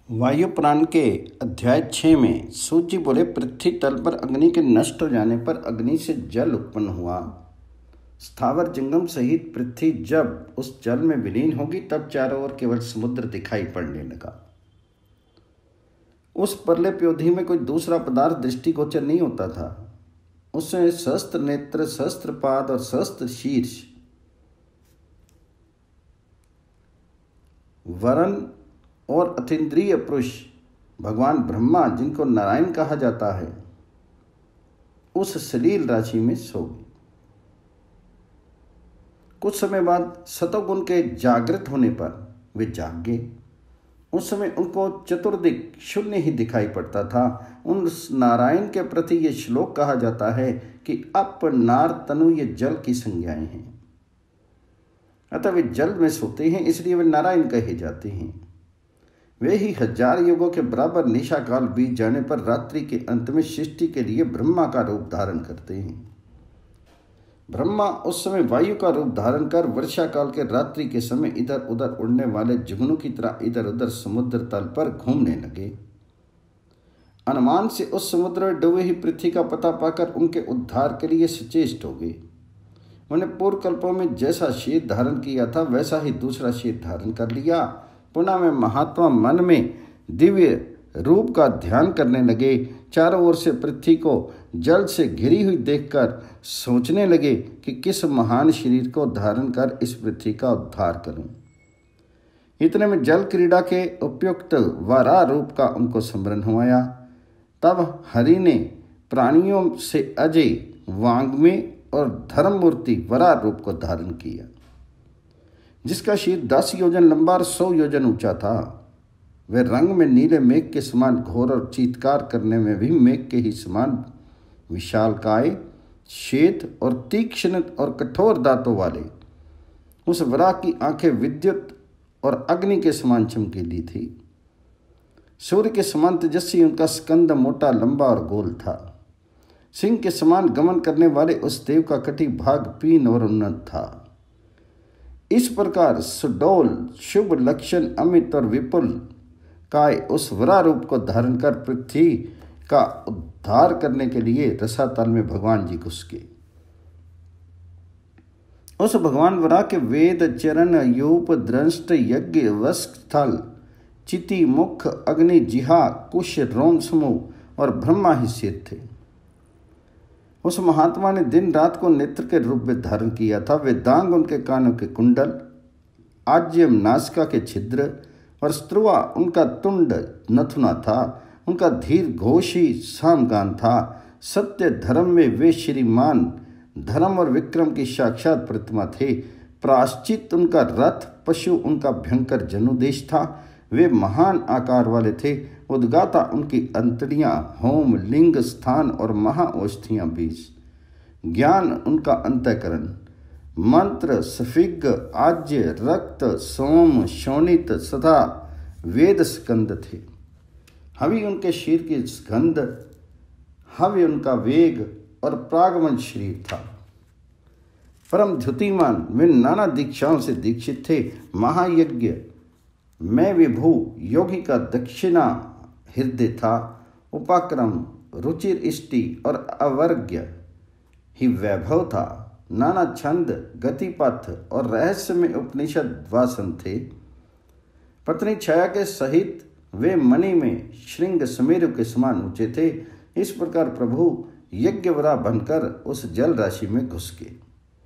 वायु पुराण के अध्याय 6 में सूत जी बोले, पृथ्वी तल पर अग्नि के नष्ट हो जाने पर अग्नि से जल उत्पन्न हुआ। स्थावर जंगम सहित पृथ्वी जब उस जल में विलीन होगी तब चारों ओर केवल समुद्र दिखाई पड़ने लगा। उस परले प्योधि में कोई दूसरा पदार्थ दृष्टिगोचर नहीं होता था। उसमें सहस्त्र नेत्र, सहस्त्र पाद और सहस्त्र शीर्ष, वरण और अतीन्द्रिय पुरुष भगवान ब्रह्मा, जिनको नारायण कहा जाता है, उस सलील राशि में सो गए। कुछ समय बाद सतोगुण के जागृत होने पर वे जाग गए। उस समय उनको चतुर्दिक शून्य ही दिखाई पड़ता था। उन नारायण के प्रति ये श्लोक कहा जाता है कि अप नार तनु, ये जल की संज्ञाएं हैं। अतः वे जल में सोते हैं, इसलिए वे नारायण कहे जाते हैं। वे ही 1000 युगों के बराबर निशा काल बीत जाने पर रात्रि के अंत में सृष्टि के लिए ब्रह्मा का रूप धारण करते हैं। ब्रह्मा उस समय वायु का रूप धारण कर वर्षा काल के रात्रि के समय इधर उधर उड़ने वाले जुगनू की तरह इधर उधर समुद्र तल पर घूमने लगे। अनुमान से उस समुद्र में डूबे ही पृथ्वी का पता पाकर उनके उद्धार के लिए सचेष्ट हो गए। उन्हें पूर्व कल्पों में जैसा शेष धारण किया था वैसा ही दूसरा शेष धारण कर लिया। पुनः में महात्मा मन में दिव्य रूप का ध्यान करने लगे। चारों ओर से पृथ्वी को जल से घिरी हुई देखकर सोचने लगे कि किस महान शरीर को धारण कर इस पृथ्वी का उद्धार करूं। इतने में जल क्रीड़ा के उपयुक्त वराह रूप का उनको स्मरण हुआ। तब हरि ने प्राणियों से अजय, वांग्मय और धर्ममूर्ति वराह रूप को धारण किया, जिसका शीर 10 योजन लंबा और 100 योजन ऊंचा था। वे रंग में नीले मेघ के समान घोर और चीत्कार करने में भी मेघ के ही समान विशालकाय, श्वेत और तीक्ष्ण और कठोर दांतों वाले। उस वराह की आंखें विद्युत और अग्नि के समान चमकीली थी। सूर्य के समान तेजस्वी उनका स्कंद मोटा, लंबा और गोल था। सिंह के समान गमन करने वाले उस देव का कटी भाग पीन और उन्नत था। इस प्रकार सुडोल, शुभ लक्षण, अमित और विपुल काय उस वराह रूप को धारण कर पृथ्वी का उद्धार करने के लिए रसातल में भगवान जी घुस गए। उस भगवान वराह के वेद, चरण, यूप, दृष्ट, यज्ञ, वस्क, स्थल, चिति, मुख, अग्नि, जिहा, कुश, रोम समूह और ब्रह्मा ही सिर थे। उस महात्मा ने दिन रात को नेत्र के रूप में धारण किया था। वे दांग उनके कानों के कुंडल, आज्यम नासिका के छिद्र और स्त्रुवा उनका तुंड नथुना था। उनका धीर घोष ही सामगान था। सत्य धर्म में वे श्रीमान, धर्म और विक्रम की साक्षात प्रतिमा थे। प्राश्चित उनका रथ, पशु उनका भयंकर जनुदेश था। वे महान आकार वाले थे। उद्गाता उनकी अंतड़ियाँ, होम, लिंग, स्थान और महाऔषधियाँ बीज। ज्ञान उनका अंतःकरण, मंत्र, सफिग, आज्य, रक्त, सोम, शोणित सदा वेद स्कंद थे। हवि उनके शीर की स्कंद, हवि उनका वेग और प्रागमन शरीर था। परम द्युतिमान, वे नाना दीक्षाओं से दीक्षित थे। महायज्ञ मैं विभु योगी का दक्षिणा हृदय था। उपाक्रम, रुचिर, इष्टि और अवर्ग्य ही वैभव था। नाना छंद, गतिपथ और रहस्य में उपनिषद वासन थे। पत्नी छाया के सहित वे मणि में श्रृंग समेरु के समान ऊंचे थे। इस प्रकार प्रभु यज्ञवरा बनकर उस जल राशि में घुस गए।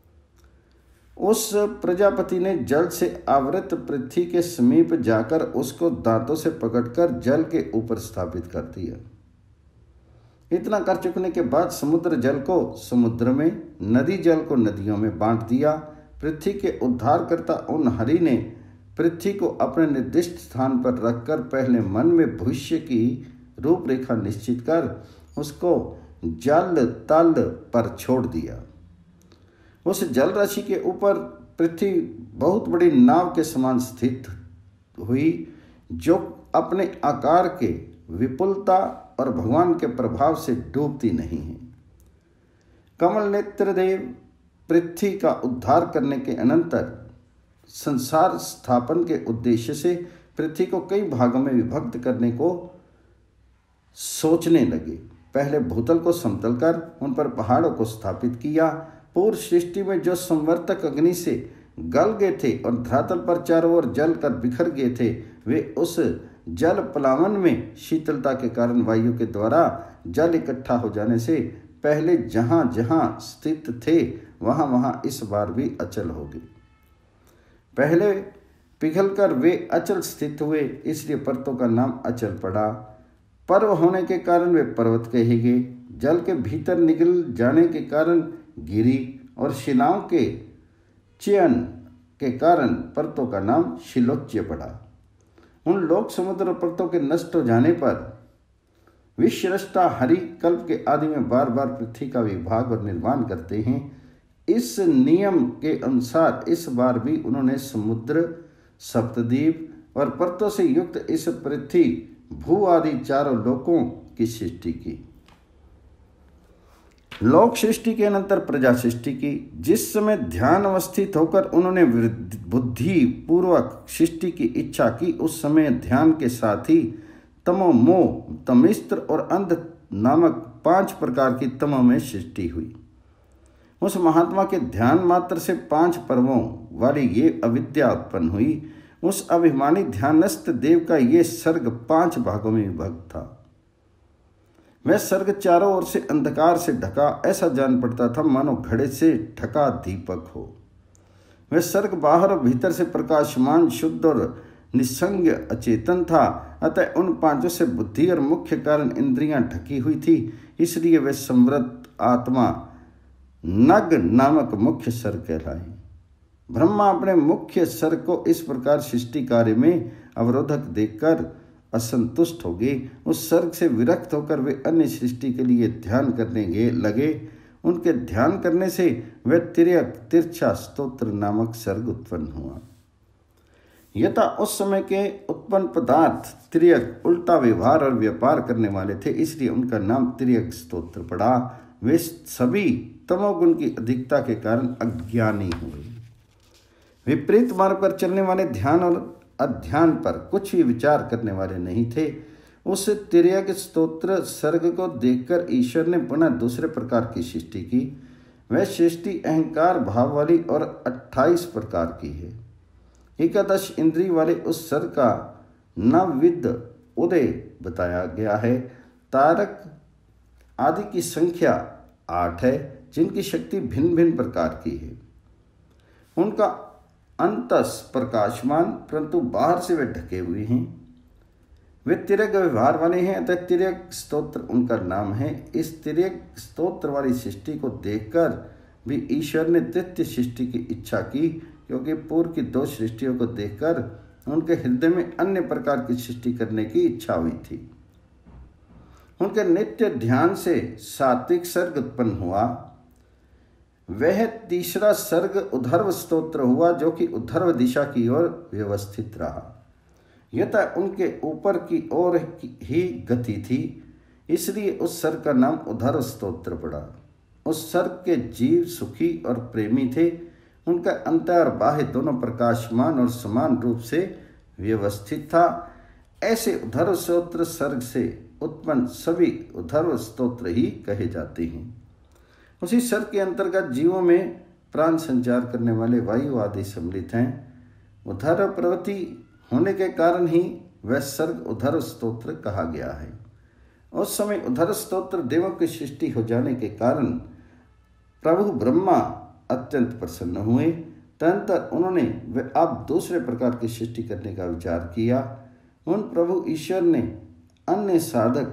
उस प्रजापति ने जल से आवृत पृथ्वी के समीप जाकर उसको दांतों से पकड़कर जल के ऊपर स्थापित कर दिया। इतना कर चुकने के बाद समुद्र जल को समुद्र में, नदी जल को नदियों में बांट दिया। पृथ्वी के उद्धारकर्ता उन हरि ने पृथ्वी को अपने निर्दिष्ट स्थान पर रखकर पहले मन में भविष्य की रूपरेखा निश्चित कर उसको जल तल पर छोड़ दिया। उस जल राशि के ऊपर पृथ्वी बहुत बड़ी नाव के समान स्थित हुई, जो अपने आकार के विपुलता और भगवान के प्रभाव से डूबती नहीं है। कमल नेत्र देव पृथ्वी का उद्धार करने के अनंतर संसार स्थापन के उद्देश्य से पृथ्वी को कई भागों में विभक्त करने को सोचने लगे। पहले भूतल को समतल कर उन पर पहाड़ों को स्थापित किया। पूर्व सृष्टि में जो संवर्तक अग्नि से गल गए थे और धरातल पर चारों ओर जल कर बिखर गए थे, वे उस जल प्लावन में शीतलता के कारण वायु के द्वारा जल इकट्ठा हो जाने से पहले जहाँ जहाँ स्थित थे वहाँ वहाँ इस बार भी अचल हो गए। पहले पिघलकर वे अचल स्थित हुए, इसलिए पर्वतों का नाम अचल पड़ा। पर्व होने के कारण वे पर्वत कहे गए। जल के भीतर निकल जाने के कारण गिरी और शिलाओं के चयन के कारण पर्वतों का नाम शिलोच्य पड़ा। उन लोक समुद्र पर्वतों के नष्ट हो जाने पर विश्वरष्टा हरि कल्प के आदि में बार बार पृथ्वी का विभाग और निर्माण करते हैं। इस नियम के अनुसार इस बार भी उन्होंने समुद्र, सप्तद्वीप और पर्वतों से युक्त इस पृथ्वी भू आदि चारों लोकों की सृष्टि की। लोक सृष्टि के अनंतर प्रजा सृष्टि की। जिस समय ध्यान अवस्थित होकर उन्होंने बुद्धि पूर्वक सृष्टि की इच्छा की, उस समय ध्यान के साथ ही तमो, मोह, तमिस्त्र और अंध नामक 5 प्रकार की तमों में सृष्टि हुई। उस महात्मा के ध्यान मात्र से 5 पर्वों वाली ये अविद्या उत्पन्न हुई। उस अभिमानी ध्यानस्थ देव का ये सर्ग 5 भागों में विभक्त था। वह सर्ग चारों ओर से अंधकार से ढका ऐसा जान पड़ता था मानो घड़े से ढका दीपक हो। वह सर्ग बाहर और भीतर से प्रकाशमान, शुद्ध और निसंग अचेतन था। अतः उन 5 से बुद्धि और मुख्य कारण इंद्रियां ढकी हुई थी, इसलिए वे संवृत आत्मा नग नामक मुख्य सर्ग कहलाए। ब्रह्मा अपने मुख्य सर्ग को इस प्रकार सृष्टि कार्य में अवरोधक देखकर असंतुष्ट हो गए। उस सर्ग से विरक्त होकर वे अन्य सृष्टि के लिए ध्यान करने लगे। उनके ध्यान करने से वह तिर्यक तिरछा स्तोत्र नामक सर्ग उत्पन्न हुआ। यथा उस समय के उत्पन्न पदार्थ तिर्यक उल्टा व्यवहार और व्यापार करने वाले थे, इसलिए उनका नाम तिर्यक स्तोत्र पड़ा। वे सभी तमोगुण की अधिकता के कारण अज्ञानी हुए। विपरीत मार्ग पर चलने वाले ध्यान और अध्यान पर कुछ भी विचार करने वाले नहीं थे। उस तिर्यक स्तोत्र सर्ग को देखकर ईश्वर ने पुनः दूसरे प्रकार की सृष्टि की। वह सृष्टि अहंकार भाव वाली और 28 प्रकार की है। 11 इंद्रिय वाले उस सर्ग का नवविध उदय बताया गया है। तारक आदि की संख्या 8 है, जिनकी शक्ति भिन्न भिन्न प्रकार की है। उनका अंतस प्रकाशमान, परंतु बाहर से वे ढके हुए हैं। वे तिर्यक व्यवहार वाले हैं, अतः तिर्यक स्तोत्र उनका नाम है। इस तिर्यक स्तोत्र वाली सृष्टि को देखकर भी ईश्वर ने तृतीय सृष्टि की इच्छा की, क्योंकि पूर्व की 2 सृष्टियों को देखकर उनके हृदय में अन्य प्रकार की सृष्टि करने की इच्छा हुई थी। उनके नित्य ध्यान से सात्विक सर्ग उत्पन्न हुआ। वह तीसरा सर्ग उद्धर्व स्तोत्र हुआ, जो कि उद्धर्व दिशा की ओर व्यवस्थित रहा। यतः उनके ऊपर की ओर ही गति थी, इसलिए उस सर्ग का नाम उद्धर्व स्तोत्र पड़ा। उस सर्ग के जीव सुखी और प्रेमी थे। उनका अंतर और बाह्य दोनों प्रकाशमान और समान रूप से व्यवस्थित था। ऐसे उद्धर्व स्तोत्र सर्ग से उत्पन्न सभी उद्धर्व स्तोत्र ही कहे जाते हैं। उसी सर्ग के अंतर्गत जीवों में प्राण संचार करने वाले वायु आदि सम्मिलित हैं। उद्धर्व प्रवृत्ति होने के कारण ही वह सर्ग उद्धर्व स्तोत्र कहा गया है। उस समय उद्धर्व स्तोत्र देवों की सृष्टि हो जाने के कारण प्रभु ब्रह्मा अत्यंत प्रसन्न हुए। तदनंतर उन्होंने वे अब दूसरे प्रकार की सृष्टि करने का विचार किया। उन प्रभु ईश्वर ने अन्य साधक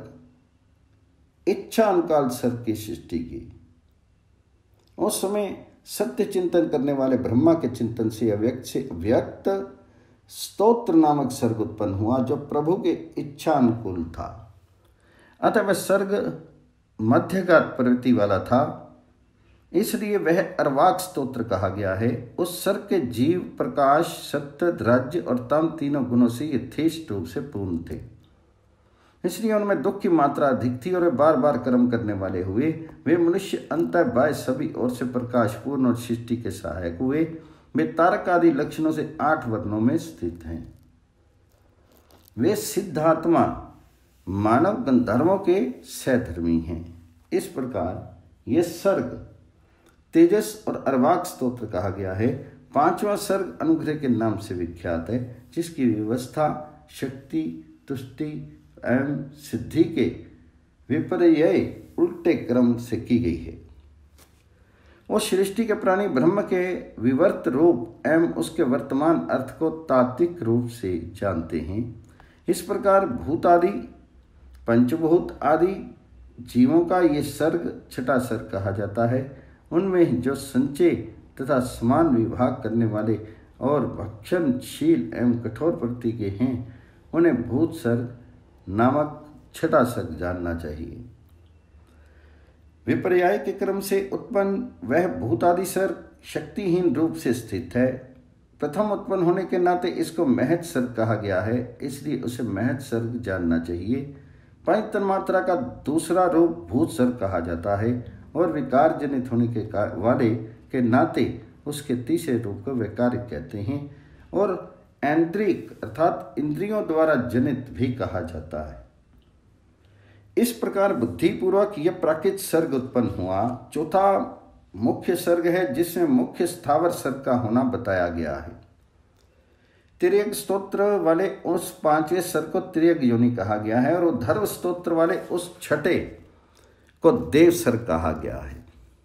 इच्छा अनुकाल सर्ग की सृष्टि की। उस समय सत्य चिंतन करने वाले ब्रह्मा के चिंतन से अव्यक्त स्तोत्र नामक सर्ग उत्पन्न हुआ, जो प्रभु के इच्छा अनुकूल था। अतः वह सर्ग मध्यगात प्रवृत्ति वाला था, इसलिए वह अर्वाक स्तोत्र कहा गया है। उस सर्ग के जीव प्रकाश, सत्य, राज्य और तम तीनों गुणों से यथेष्ट रूप से पूर्ण थे, इसलिए उनमें दुख की मात्रा अधिक थी और वे बार बार कर्म करने वाले हुए। वे मनुष्य अंत बाह्य सभी ओर से प्रकाशपूर्ण और सृष्टि के सहायक हुए। वे तारक आदि लक्षणों से 8 वर्णों में स्थित हैं। वे सिद्धात्मा मानव गंधर्वों के सहधर्मी हैं। इस प्रकार यह सर्ग तेजस और अर्वाक स्तोत्र कहा गया है। 5वां सर्ग अनुग्रह के नाम से विख्यात है, जिसकी व्यवस्था शक्ति, तुष्टि एवं सिद्धि के विपर्य उल्टे क्रम से की गई है। वो सृष्टि के प्राणी ब्रह्म के विवर्त रूप एवं उसके वर्तमान अर्थ को तात्विक रूप से जानते हैं। इस प्रकार भूत आदि, पंचभूत आदि जीवों का ये सर्ग छठा सर्ग कहा जाता है। उनमें जो संचय तथा समान विभाग करने वाले और भक्षणशील एवं कठोर प्रकृति के हैं, उन्हें भूत सर्ग नामक छठा सर्ग जानना चाहिए। विपर्याय के क्रम से उत्पन्न वह भूतादि सर्ग शक्तिहीन रूप से स्थित है। प्रथम उत्पन्न होने के नाते इसको महत सर्ग कहा गया है, इसलिए उसे महत सर्ग जानना चाहिए। पंच तन्मात्रा का दूसरा रूप भूत सर्ग कहा जाता है और विकार जनित होने के वाले के नाते उसके तीसरे रूप को वैकारिक कहते हैं और ऐन्द्रिक अर्थात इंद्रियों द्वारा जनित भी कहा जाता है। इस प्रकार बुद्धिपूर्वक यह प्राकृत सर्ग उत्पन्न हुआ। चौथा मुख्य सर्ग है, जिसमें मुख्य स्थावर सर्ग का होना बताया गया है। तिर्यक स्तोत्र वाले उस 5वें सर्ग को तिर्यक योनि कहा गया है और उद्धर्व स्तोत्र वाले उस छठे को देव सर्ग कहा गया है।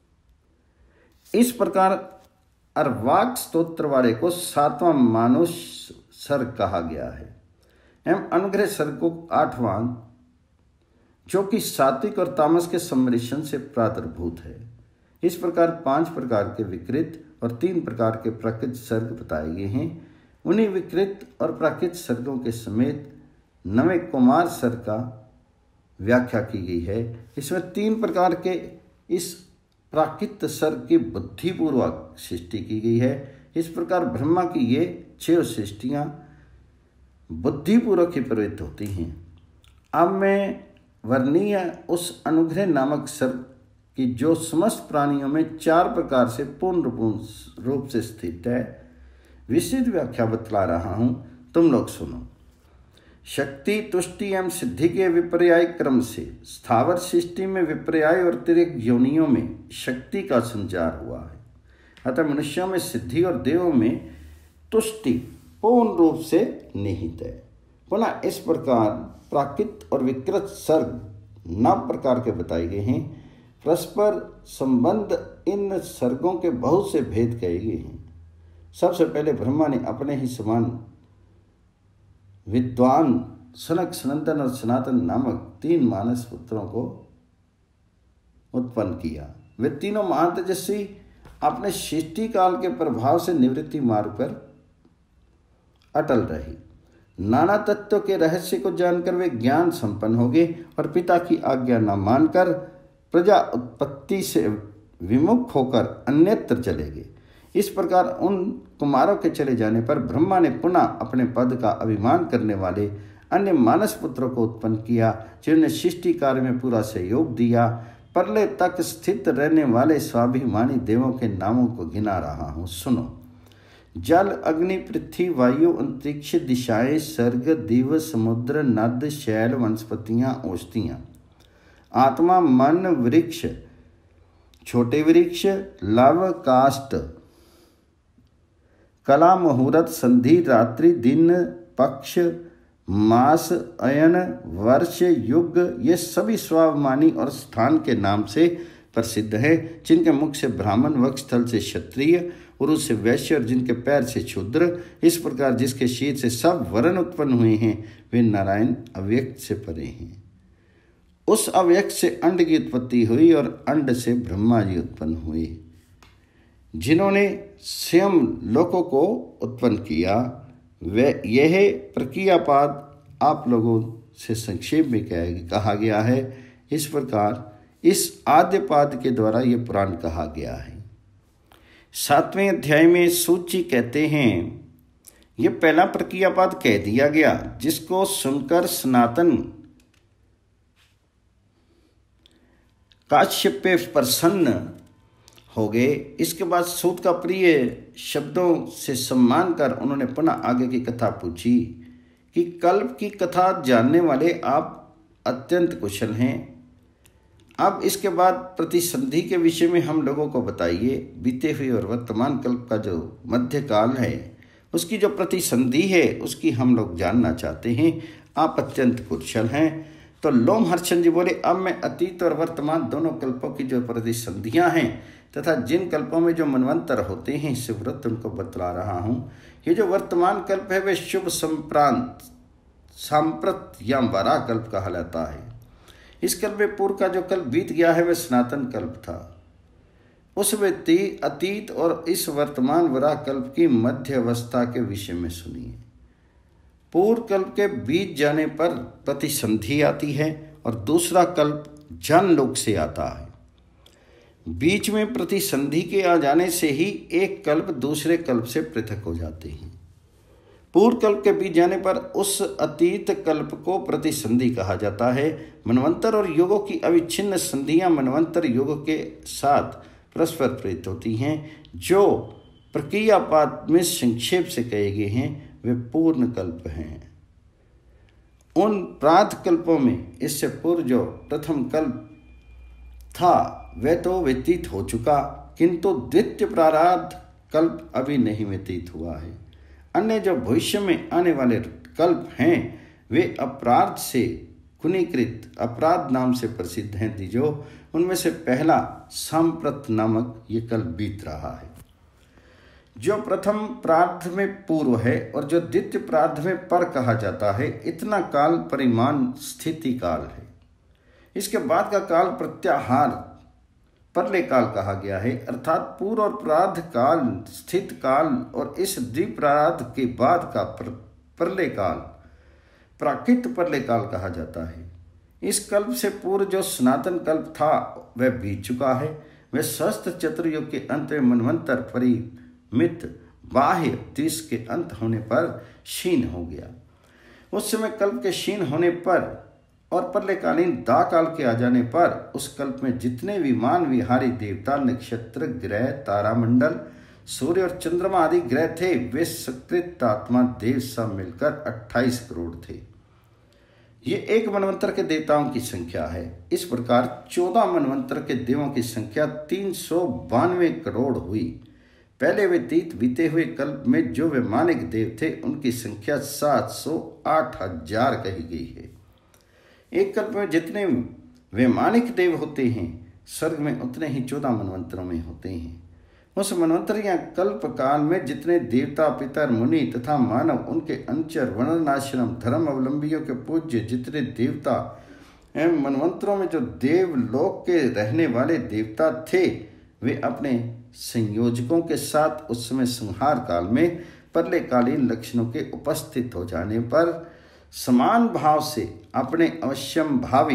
इस प्रकार अर्वाक स्तोत्र वाले को 7वां मानुष सर्ग कहा गया है एवं अनुग्रह सर्ग को 8वां, जो कि सात्विक और तामस के सम्मिश्रण से प्रादुर्भूत है। इस प्रकार 5 प्रकार के विकृत और 3 प्रकार के प्राकृत सर्ग बताए गए हैं। उन्हीं विकृत और प्राकृत सर्गों के समेत 9वें कुमार सर्ग का व्याख्या की गई है। इसमें 3 प्रकार के इस प्राकृत सर्ग की बुद्धिपूर्वक सृष्टि की गई है। इस प्रकार ब्रह्मा की ये 6 सृष्टियाँ बुद्धिपूर्वक ही प्रवृत्त होती हैं। अब मैं वर्णीय उस अनुग्रह नामक सर्ग की जो समस्त प्राणियों में 4 प्रकार से पूर्ण रूप से स्थित है, विस्तृत व्याख्या बतला रहा हूं, तुम लोग सुनो। शक्ति, तुष्टि एवं सिद्धि के विपर्याय क्रम से स्थावर सृष्टि में विपर्याय और तिर्यक योनियों में शक्ति का संचार हुआ है। अतः मनुष्यों में सिद्धि और देवों में तुष्टि पूर्ण रूप से निहित है। पुनः इस प्रकार प्राकृत और विकृत सर्ग 9 प्रकार के बताए गए हैं। परस्पर संबंध इन सर्गों के बहुत से भेद कहे गए हैं। सबसे पहले ब्रह्मा ने अपने ही समान विद्वान सनक, सनंदन और सनातन नामक 3 मानस पुत्रों को उत्पन्न किया। वे तीनों महान तेजस्वी अपने सृष्टि काल के प्रभाव से निवृत्ति मार्ग पर अटल रहे। नाना तत्व के रहस्य को जानकर वे ज्ञान संपन्न हो गए और पिता की आज्ञा न मानकर प्रजा उत्पत्ति से विमुख होकर अन्यत्र चले गए। इस प्रकार उन कुमारों के चले जाने पर ब्रह्मा ने पुनः अपने पद का अभिमान करने वाले अन्य मानस पुत्रों को उत्पन्न किया, जिन्होंने सृष्टि कार्य में पूरा सहयोग दिया। प्रलय तक स्थित रहने वाले स्वाभिमानी देवों के नामों को गिना रहा हूँ, सुनो। जल, अग्नि, पृथ्वी, वायु, अंतरिक्ष, दिशाएं, सर्ग, दिव, समुद्र, नद, शैल, वनस्पतियां, औषधियां, आत्मा, मन, वृक्ष, छोटे वृक्ष, लव, काष्ठ, कला, मुहूर्त, संधि, रात्रि, दिन, पक्ष, मास, अयन, वर्ष, युग, ये सभी स्वाभिमानी और स्थान के नाम से प्रसिद्ध है, जिनके मुख से ब्राह्मण, वक्षस्थल से क्षत्रिय, उरुस से वैश्य और जिनके पैर से शूद्र। इस प्रकार जिसके शीर से सब वर्ण उत्पन्न हुए हैं, वे नारायण अव्यक्त से परे हैं। उस अव्यक्त से अंड की उत्पत्ति हुई और अंड से ब्रह्मा जी उत्पन्न हुए, जिन्होंने स्वयं लोकों को उत्पन्न किया। वे यह प्रक्रियापाद आप लोगों से संक्षेप में कहा गया है। इस प्रकार इस आद्यपाद के द्वारा ये पुराण कहा गया है। 7वें अध्याय में सूची कहते हैं, ये पहला प्रक्रियापाद कह दिया गया, जिसको सुनकर सनातन काश्यप प्रसन्न हो गए। इसके बाद सूत का प्रिय शब्दों से सम्मान कर उन्होंने पुनः आगे की कथा पूछी कि कल्प की कथा जानने वाले आप अत्यंत कुशल हैं। अब इसके बाद प्रतिसंधि के विषय में हम लोगों को बताइए। बीते हुए और वर्तमान कल्प का जो मध्यकाल है उसकी जो प्रतिसंधि है उसकी हम लोग जानना चाहते हैं। आप अत्यंत कुशल हैं। तो लोमहर्षण जी बोले, अब मैं अतीत और वर्तमान दोनों कल्पों की जो प्रतिसंधियां हैं तथा जिन कल्पों में जो मनवंतर होते हैं इससे व्रत उनको बतला रहा हूँ। ये जो वर्तमान कल्प है वह शुभ सांप्रत या वरा कल्प कहा जाता है। इस कल्प में पूर्व का जो कल्प बीत गया है वह सनातन कल्प था। उस व्यक्ति अतीत और इस वर्तमान वरा कल्प की मध्य अवस्था के विषय में सुनिए। पूर्व कल्प के बीत जाने पर प्रतिसंधि आती है और दूसरा कल्प जनलोक से आता है। बीच में प्रतिसंधि के आ जाने से ही एक कल्प दूसरे कल्प से पृथक हो जाते हैं। पूर्व कल्प के बीत जाने पर उस अतीत कल्प को प्रतिसंधि कहा जाता है। मनवंतर और युगों की अविच्छिन्न संधियां मनवंतर युगों के साथ परस्पर प्रेरित होती हैं। जो प्रक्रियापात में संक्षेप से कहे गए हैं वे पूर्ण कल्प हैं। उन प्रात कल्पों में इससे पूर्व जो प्रथम कल्प था वह तो व्यतीत हो चुका, किंतु द्वितीय प्रारब्ध कल्प अभी नहीं व्यतीत हुआ है। अन्य जो भविष्य में आने वाले कल्प हैं वे अपराध से कुनीकृत अपराध नाम से प्रसिद्ध हैं। दीजो उनमें से पहला सांप्रत नामक ये कल्प बीत रहा है, जो प्रथम प्रार्थ में पूर्व है और जो द्वितीय प्रार्थ में पर कहा जाता है। इतना काल परिमाण स्थिति काल है। इसके बाद का काल प्रत्याहार परले काल कहा गया है, अर्थात पूर्व और प्रार्ध काल स्थित काल और इस द्विप्रार्ध के बाद का परले काल प्राकृत परले काल कहा जाता है। इस कल्प से पूर्व जो सनातन कल्प था वह बीत चुका है। वह सहस्त्र चतुर्युग के अंत में मनवंतर परिमित बाह्य 30 के अंत होने पर क्षीण हो गया। उस समय कल्प के क्षीण होने पर और परलेकालीन दाकाल के आ जाने पर उस कल्प में जितने विमान विहारी देवता, नक्षत्र, ग्रह, तारामंडल, सूर्य और चंद्रमा आदि ग्रह थे वे सकृत आत्मा देव सब मिलकर 28 करोड़ थे। ये एक मनवंतर के देवताओं की संख्या है। इस प्रकार 14 मनवंतर के देवों की संख्या 392 करोड़ हुई। पहले व्यतीत बीते हुए कल्प में जो वैमानिक देव थे उनकी संख्या 708,000 कही गई है। एक कल्प में जितने वैमानिक देव होते हैं स्वर्ग में उतने ही 14 मनवंतरों में होते हैं। उस मनवंतर या कल्प काल में जितने देवता, पितर, मुनि तथा मानव, उनके अनुचर, वर्णाश्रम, धर्म अवलंबियों के पूज्य जितने देवता एवं मनवंतरों में जो देवलोक के रहने वाले देवता थे वे अपने संयोजकों के साथ उस समय संहार काल में परलेकालीन लक्षणों के उपस्थित हो जाने पर समान भाव से अपने अवश्यम भावी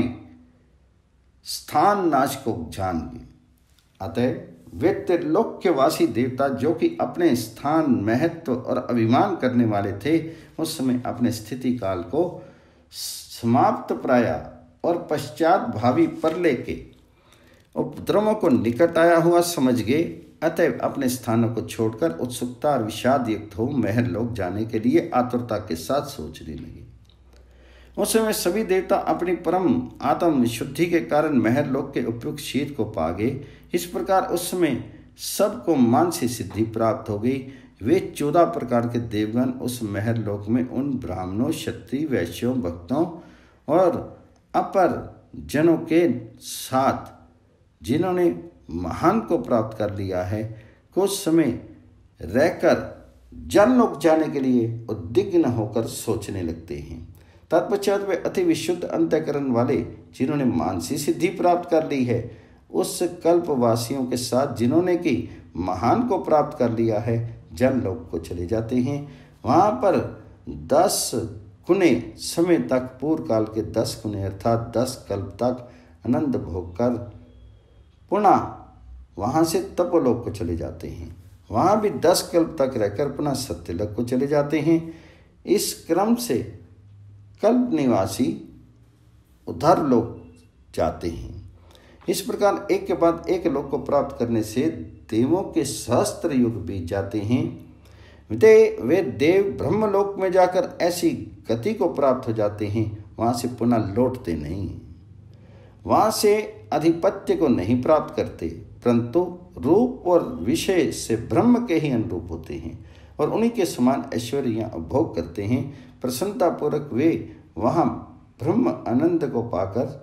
स्थान नाश को जान लिए। अतः वे त्रिलोक के वासी देवता जो कि अपने स्थान, महत्व और अभिमान करने वाले थे उस समय अपने स्थिति काल को समाप्त प्राया और पश्चात भावी परले के उपद्रवों को निकट आया हुआ समझ गए। अतः अपने स्थानों को छोड़कर उत्सुकता और विषाद युक्त हो महर लोक जाने के लिए आतुरता के साथ सोचने लगे। उस समय सभी देवता अपनी परम आत्म शुद्धि के कारण महर लोक के उपयुक्त शीत को पा गए। इस प्रकार उस समय सबको मानसिक सिद्धि प्राप्त हो गई। वे 14 प्रकार के देवगण उस महर लोक में उन ब्राह्मणों, क्षत्रिय, वैश्यों, भक्तों और अपर जनों के साथ जिन्होंने महान को प्राप्त कर लिया है कुछ समय रहकर जनलोक जाने के लिए उद्विग्न होकर सोचने लगते हैं। तत्पश्चात वे अति विशुद्ध अंतःकरण वाले जिन्होंने मानसिक सिद्धि प्राप्त कर ली है उस कल्पवासियों के साथ जिन्होंने कि महान को प्राप्त कर लिया है जनलोक को चले जाते हैं। वहाँ पर 10 गुने समय तक पूर्व काल के 10 गुने अर्थात 10 कल्प तक आनंद भोग कर पुनः वहाँ से तपोलोक को चले जाते हैं। वहाँ भी 10 कल्प तक रहकर पुनः सत्यलोक को चले जाते हैं। इस क्रम से कल्प निवासी उधर लोक जाते हैं। इस प्रकार एक के बाद एक लोक को प्राप्त करने से देवों के सहस्त्र युग बीत जाते हैं। वे देव ब्रह्मलोक में जाकर ऐसी गति को प्राप्त हो जाते हैं, वहां से पुनः लौटते नहीं, वहां से अधिपत्य को नहीं प्राप्त करते, परंतु रूप और विषय से ब्रह्म के ही अनुरूप होते हैं और उन्हीं के समान ऐश्वर्य उपभोग करते हैं। प्रसन्नतापूर्वक वे वहां ब्रह्म आनंद को पाकर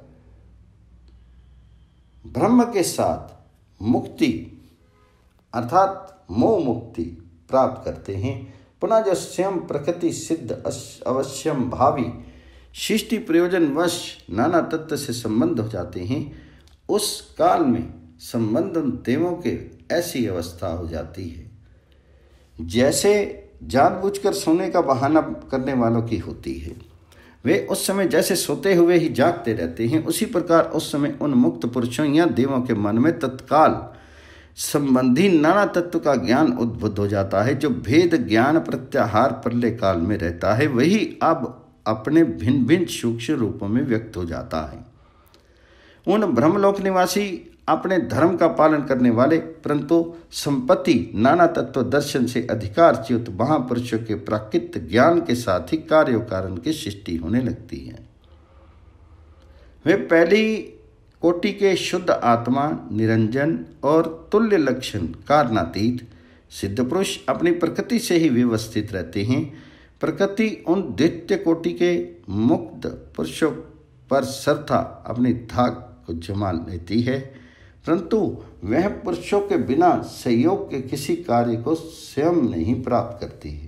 ब्रह्म के साथ मुक्ति अर्थात मोह मुक्ति प्राप्त करते हैं। पुनः जो स्वयं प्रकृति सिद्ध अवश्यम भावी सृष्टि प्रयोजन वश नाना तत्व से संबंध हो जाते हैं, उस काल में संबंध उन देवों के ऐसी अवस्था हो जाती है जैसे जानबूझकर सोने का बहाना करने वालों की होती है। वे उस समय जैसे सोते हुए ही जागते रहते हैं, उसी प्रकार उस समय उन मुक्त पुरुषों या देवों के मन में तत्काल संबंधी नाना तत्व का ज्ञान उद्भुत हो जाता है। जो भेद ज्ञान प्रत्याहार प्रलय काल में रहता है, वही अब अपने भिन्न भिन्न सूक्ष्म रूपों में व्यक्त हो जाता है। उन ब्रह्मलोक निवासी अपने धर्म का पालन करने वाले परंतु संपत्ति नाना तत्व दर्शन से अधिकारच्युत महापुरुषों के प्राकृत ज्ञान के साथ ही कार्य कारण की सृष्टि होने लगती है। वे पहली कोटि के शुद्ध आत्मा, निरंजन और तुल्य लक्षण कारणातीत सिद्ध पुरुष अपनी प्रकृति से ही व्यवस्थित रहते हैं। प्रकृति उन द्वितीय कोटि के मुक्त पुरुषों पर सर्वथा अपनी धाक को जमा लेती है, परंतु वह पुरुषों के बिना सहयोग के किसी कार्य को स्वयं नहीं प्राप्त करती है।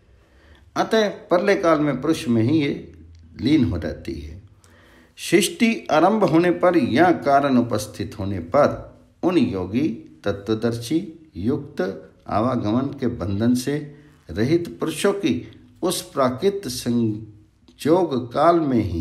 अतः प्रलय काल में पुरुष में ही ये लीन हो रहती है। सृष्टि आरंभ होने पर या कारण उपस्थित होने पर उन योगी तत्वदर्शी युक्त आवागमन के बंधन से रहित पुरुषों की उस प्राकृत संयोग काल में ही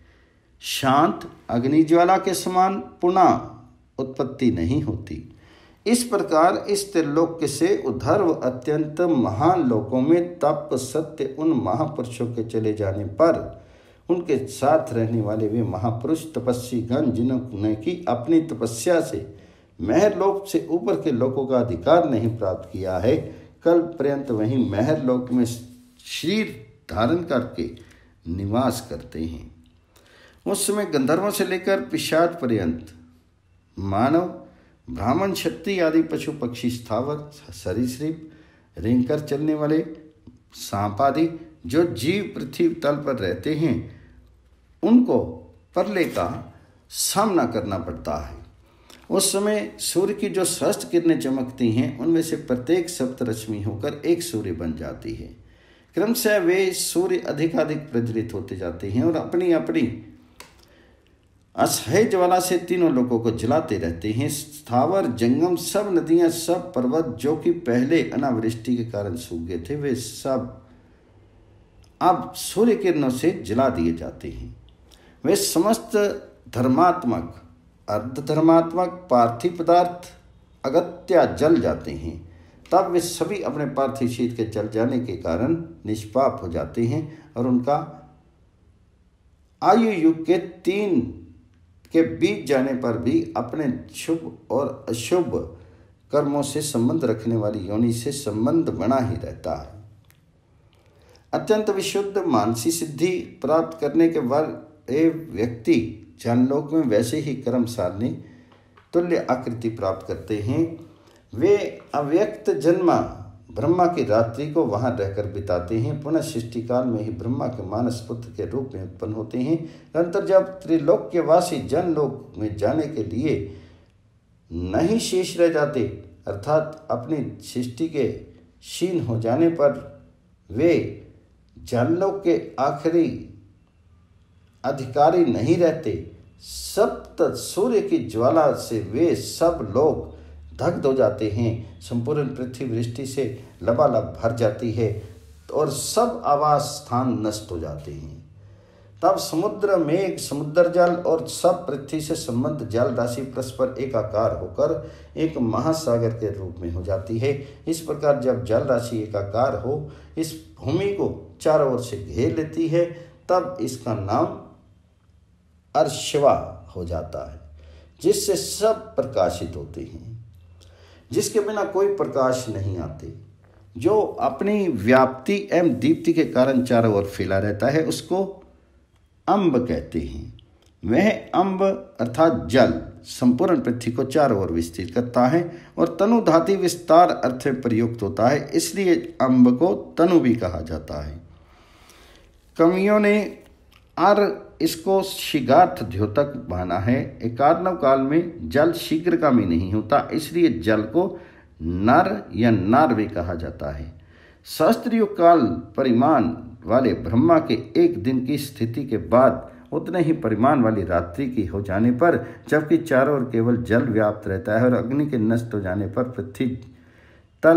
शांत अग्निज्वाला के समान पुनः उत्पत्ति नहीं होती। इस प्रकार इस त्रिलोक से उद्धर्व अत्यंत महान लोकों में तप सत्य उन महापुरुषों के चले जाने पर उनके साथ रहने वाले वे महापुरुष तपस्वी गण जिन्होंने की अपनी तपस्या से महरलोक से ऊपर के लोकों का अधिकार नहीं प्राप्त किया है, कल पर्यंत वहीं महरलोक में शरीर धारण करके निवास करते हैं। उस समय गंधर्वों से लेकर पिशाच पर्यंत मानव ब्राह्मण क्षत्रिय आदि पशु पक्षी स्थावर सरीसृप रेंगकर चलने वाले सांप आदि जो जीव पृथ्वी तल पर रहते हैं, उनको प्रलय का सामना करना पड़ता है। उस समय सूर्य की जो सहस्त्र किरणें चमकती हैं, उनमें से प्रत्येक सप्तरश्मि होकर एक सूर्य बन जाती है। क्रमशः वे सूर्य अधिकाधिक प्रज्वलित होते जाते हैं और अपनी अपनी असह्य ज्वाला से तीनों लोगों को जलाते रहते हैं। स्थावर जंगम सब नदियां सब पर्वत जो कि पहले अनावृष्टि के कारण सूख गए थे, वे सब अब सूर्य किरणों से जला दिए जाते हैं। वे समस्त धर्मात्मक अर्धधर्मात्मक पार्थिव पदार्थ अगत्या जल जाते हैं। तब वे सभी अपने पार्थिव शीत के जल जाने के कारण निष्पाप हो जाते हैं और उनका आयु युग के 3 के बीत जाने पर भी अपने शुभ और अशुभ कर्मों से संबंध रखने वाली योनि से संबंध बना ही रहता है। अत्यंत विशुद्ध मानसी सिद्धि प्राप्त करने के बाद एक व्यक्ति जनलोक में वैसे ही कर्मसारणी तुल्य आकृति प्राप्त करते हैं। वे अव्यक्त जन्मा ब्रह्मा की रात्रि को वहां रहकर बिताते हैं। पुनः सृष्टि काल में ही ब्रह्मा के मानस पुत्र के रूप में उत्पन्न होते हैं। अनंतर जब त्रिलोक के वासी जनलोक में जाने के लिए नहीं शेष रह जाते, अर्थात अपनी सृष्टि के क्षीण हो जाने पर वे जनलोक के आखिरी अधिकारी नहीं रहते, सप्त सूर्य की ज्वाला से वे सब लोग दग्ध हो जाते हैं। संपूर्ण पृथ्वी वृष्टि से लबालब भर जाती है और सब आवास स्थान नष्ट हो जाते हैं। तब समुद्र मेघ समुद्र जल और सब पृथ्वी से संबंध जल राशि परस्पर एकाकार होकर एक महासागर के रूप में हो जाती है। इस प्रकार जब जल राशि एकाकार हो इस भूमि को चारों ओर से घेर लेती है, तब इसका नाम अर्शिवा हो जाता है, जिससे सब प्रकाशित होते हैं, जिसके बिना कोई प्रकाश नहीं आते। जो अपनी व्याप्ति एवं दीप्ति के कारण चारों ओर फैला रहता है उसको अम्ब कहते हैं। वह अम्ब अर्थात जल संपूर्ण पृथ्वी को चारों ओर विस्तृत करता है और तनु धातु विस्तार अर्थ में प्रयुक्त होता है, इसलिए अम्ब को तनु भी कहा जाता है। कवियों ने इसको शीघ्रार्थ द्योतक माना है। एकार्णव काल में जल शीघ्रगामी नहीं होता, इसलिए जल को नर या नार भी कहा जाता है। सहस्त्रयुग काल परिमाण वाले ब्रह्मा के एक दिन की स्थिति के बाद उतने ही परिमाण वाली रात्रि की हो जाने पर, जबकि चारों ओर केवल जल व्याप्त रहता है और अग्नि के नष्ट हो जाने पर पृथ्वी तल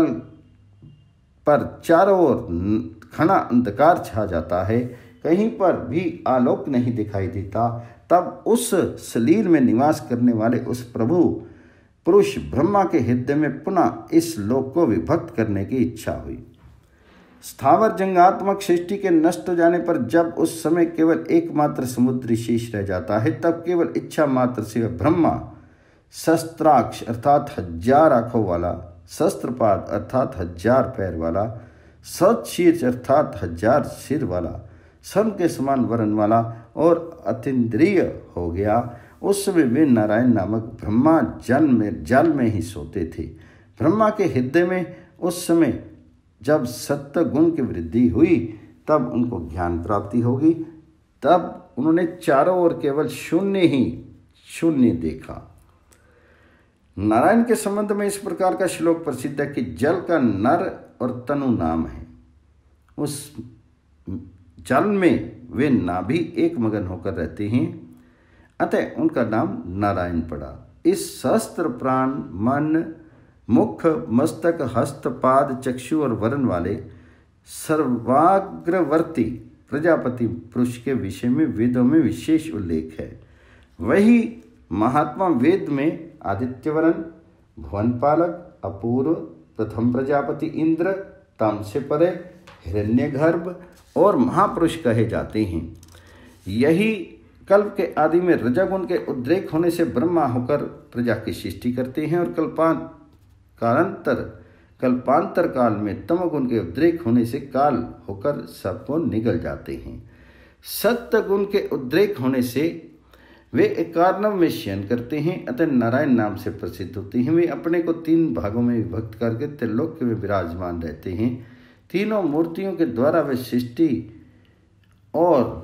पर चारों ओर घना अंधकार छा जाता है, कहीं पर भी आलोक नहीं दिखाई देता, तब उस सलील में निवास करने वाले उस प्रभु पुरुष ब्रह्मा के हृदय में पुनः इस लोक को विभक्त करने की इच्छा हुई। स्थावर जंगात्मक सृष्टि के नष्ट हो जाने पर जब उस समय केवल एकमात्र समुद्री शेष रह जाता है, तब केवल इच्छा मात्र से वह ब्रह्मा शस्त्राक्ष अर्थात 1000 आंखों वाला, शस्त्रपाद अर्थात 1000 पैर वाला, सतशीर्ष अर्थात 1000 सिर वाला, सन के समान वर्ण वाला और अतीन्द्रिय हो गया। उस समय वे नारायण नामक ब्रह्मा जल में ही सोते थे। ब्रह्मा के हृदय में उस समय जब सत्य गुण की वृद्धि हुई तब उनको ज्ञान प्राप्ति होगी। तब उन्होंने चारों ओर केवल शून्य ही शून्य देखा। नारायण के संबंध में इस प्रकार का श्लोक प्रसिद्ध है कि जल का नर और तनु नाम है। उस जल में वे नाभि एक मगन होकर रहते हैं, अतः उनका नाम नारायण पड़ा। इस सहस्त्र प्राण मन मुख मस्तक हस्त पाद चक्षु और वरण वाले सर्वाग्रवर्ती प्रजापति पुरुष के विषय में वेदों में विशेष उल्लेख है। वही महात्मा वेद में आदित्यवरण, भुवनपालक, अपूर्व, प्रथम प्रजापति इंद्र, तम से परे, हिरण्यगर्भ और महापुरुष कहे जाते हैं। यही कल्प के आदि में रजोगुण के उद्रेक होने से ब्रह्मा होकर प्रजा की सृष्टि करते हैं और कल्पांतर काल में तमोगुण के उद्रेक होने से काल होकर सबको निगल जाते हैं। सत्य गुण के उद्रेक होने से वे एकार्णव में शयन करते हैं, अतः नारायण नाम से प्रसिद्ध होते हैं। वे अपने को 3 भागों में विभक्त करके त्रिलोक में विराजमान रहते हैं। तीनों मूर्तियों के द्वारा वे सृष्टि और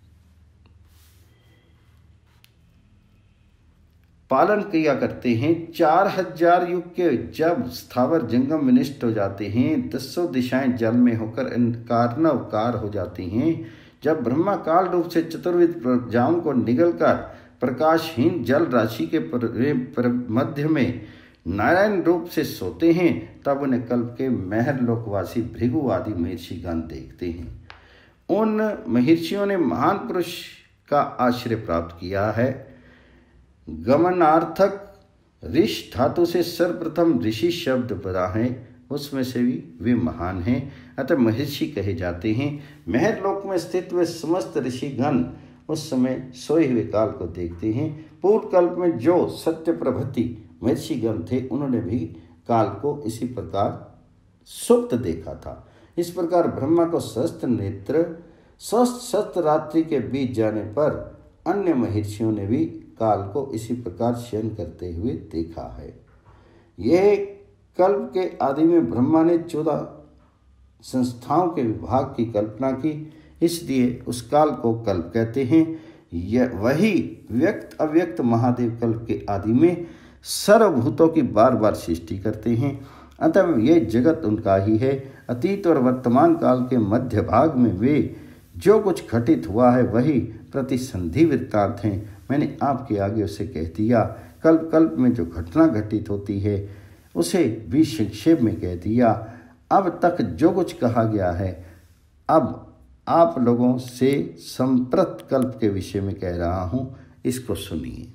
पालन किया करते हैं। 4000 युग के जब स्थावर जंगम विनिष्ट हो जाते हैं, 10 दिशाएं जल में होकर कार्णवकार हो जाती हैं, जब ब्रह्मा काल रूप से चतुर्विध प्रजाओं को निगलकर प्रकाशहीन जल राशि के मध्य में नारायण रूप से सोते हैं, तब उन्हें कल्प के महर लोकवासी भृगु आदि महर्षिगण देखते हैं। उन महर्षियों ने महान पुरुष का आश्रय प्राप्त किया है। गमनार्थक ऋष धातु से सर्वप्रथम ऋषि शब्द बना है, उसमें से भी वे महान हैं, अतः महर्षि कहे जाते हैं। महर लोक में स्थित वे समस्त ऋषिगण उस समय सोए हुए काल को देखते हैं। पूर्व कल्प में जो सत्य प्रभृति महर्षिगण थे, उन्होंने भी काल को इसी प्रकार सुप्त देखा था। इस प्रकार ब्रह्मा को सहस्त्र नेत्र सहस्त्र रात्रि के बीत जाने पर अन्य महर्षियों ने भी काल को इसी प्रकार शयन करते हुए देखा है। यह कल्प के आदि में ब्रह्मा ने 14 संस्थाओं के विभाग की कल्पना की, इसलिए उस काल को कल्प कहते हैं। यह वही व्यक्त अव्यक्त महादेव कल्प के आदि में सर्वभूतों की बार बार सृष्टि करते हैं, अतः ये जगत उनका ही है। अतीत और वर्तमान काल के मध्य भाग में वे जो कुछ घटित हुआ है वही प्रतिसंधि वृत्तांत हैं। मैंने आपके आगे उसे कह दिया। कल्प कल्प में जो घटना घटित होती है उसे भी संक्षेप में कह दिया। अब तक जो कुछ कहा गया है, अब आप लोगों से संप्रत कल्प के विषय में कह रहा हूँ, इसको सुनिए।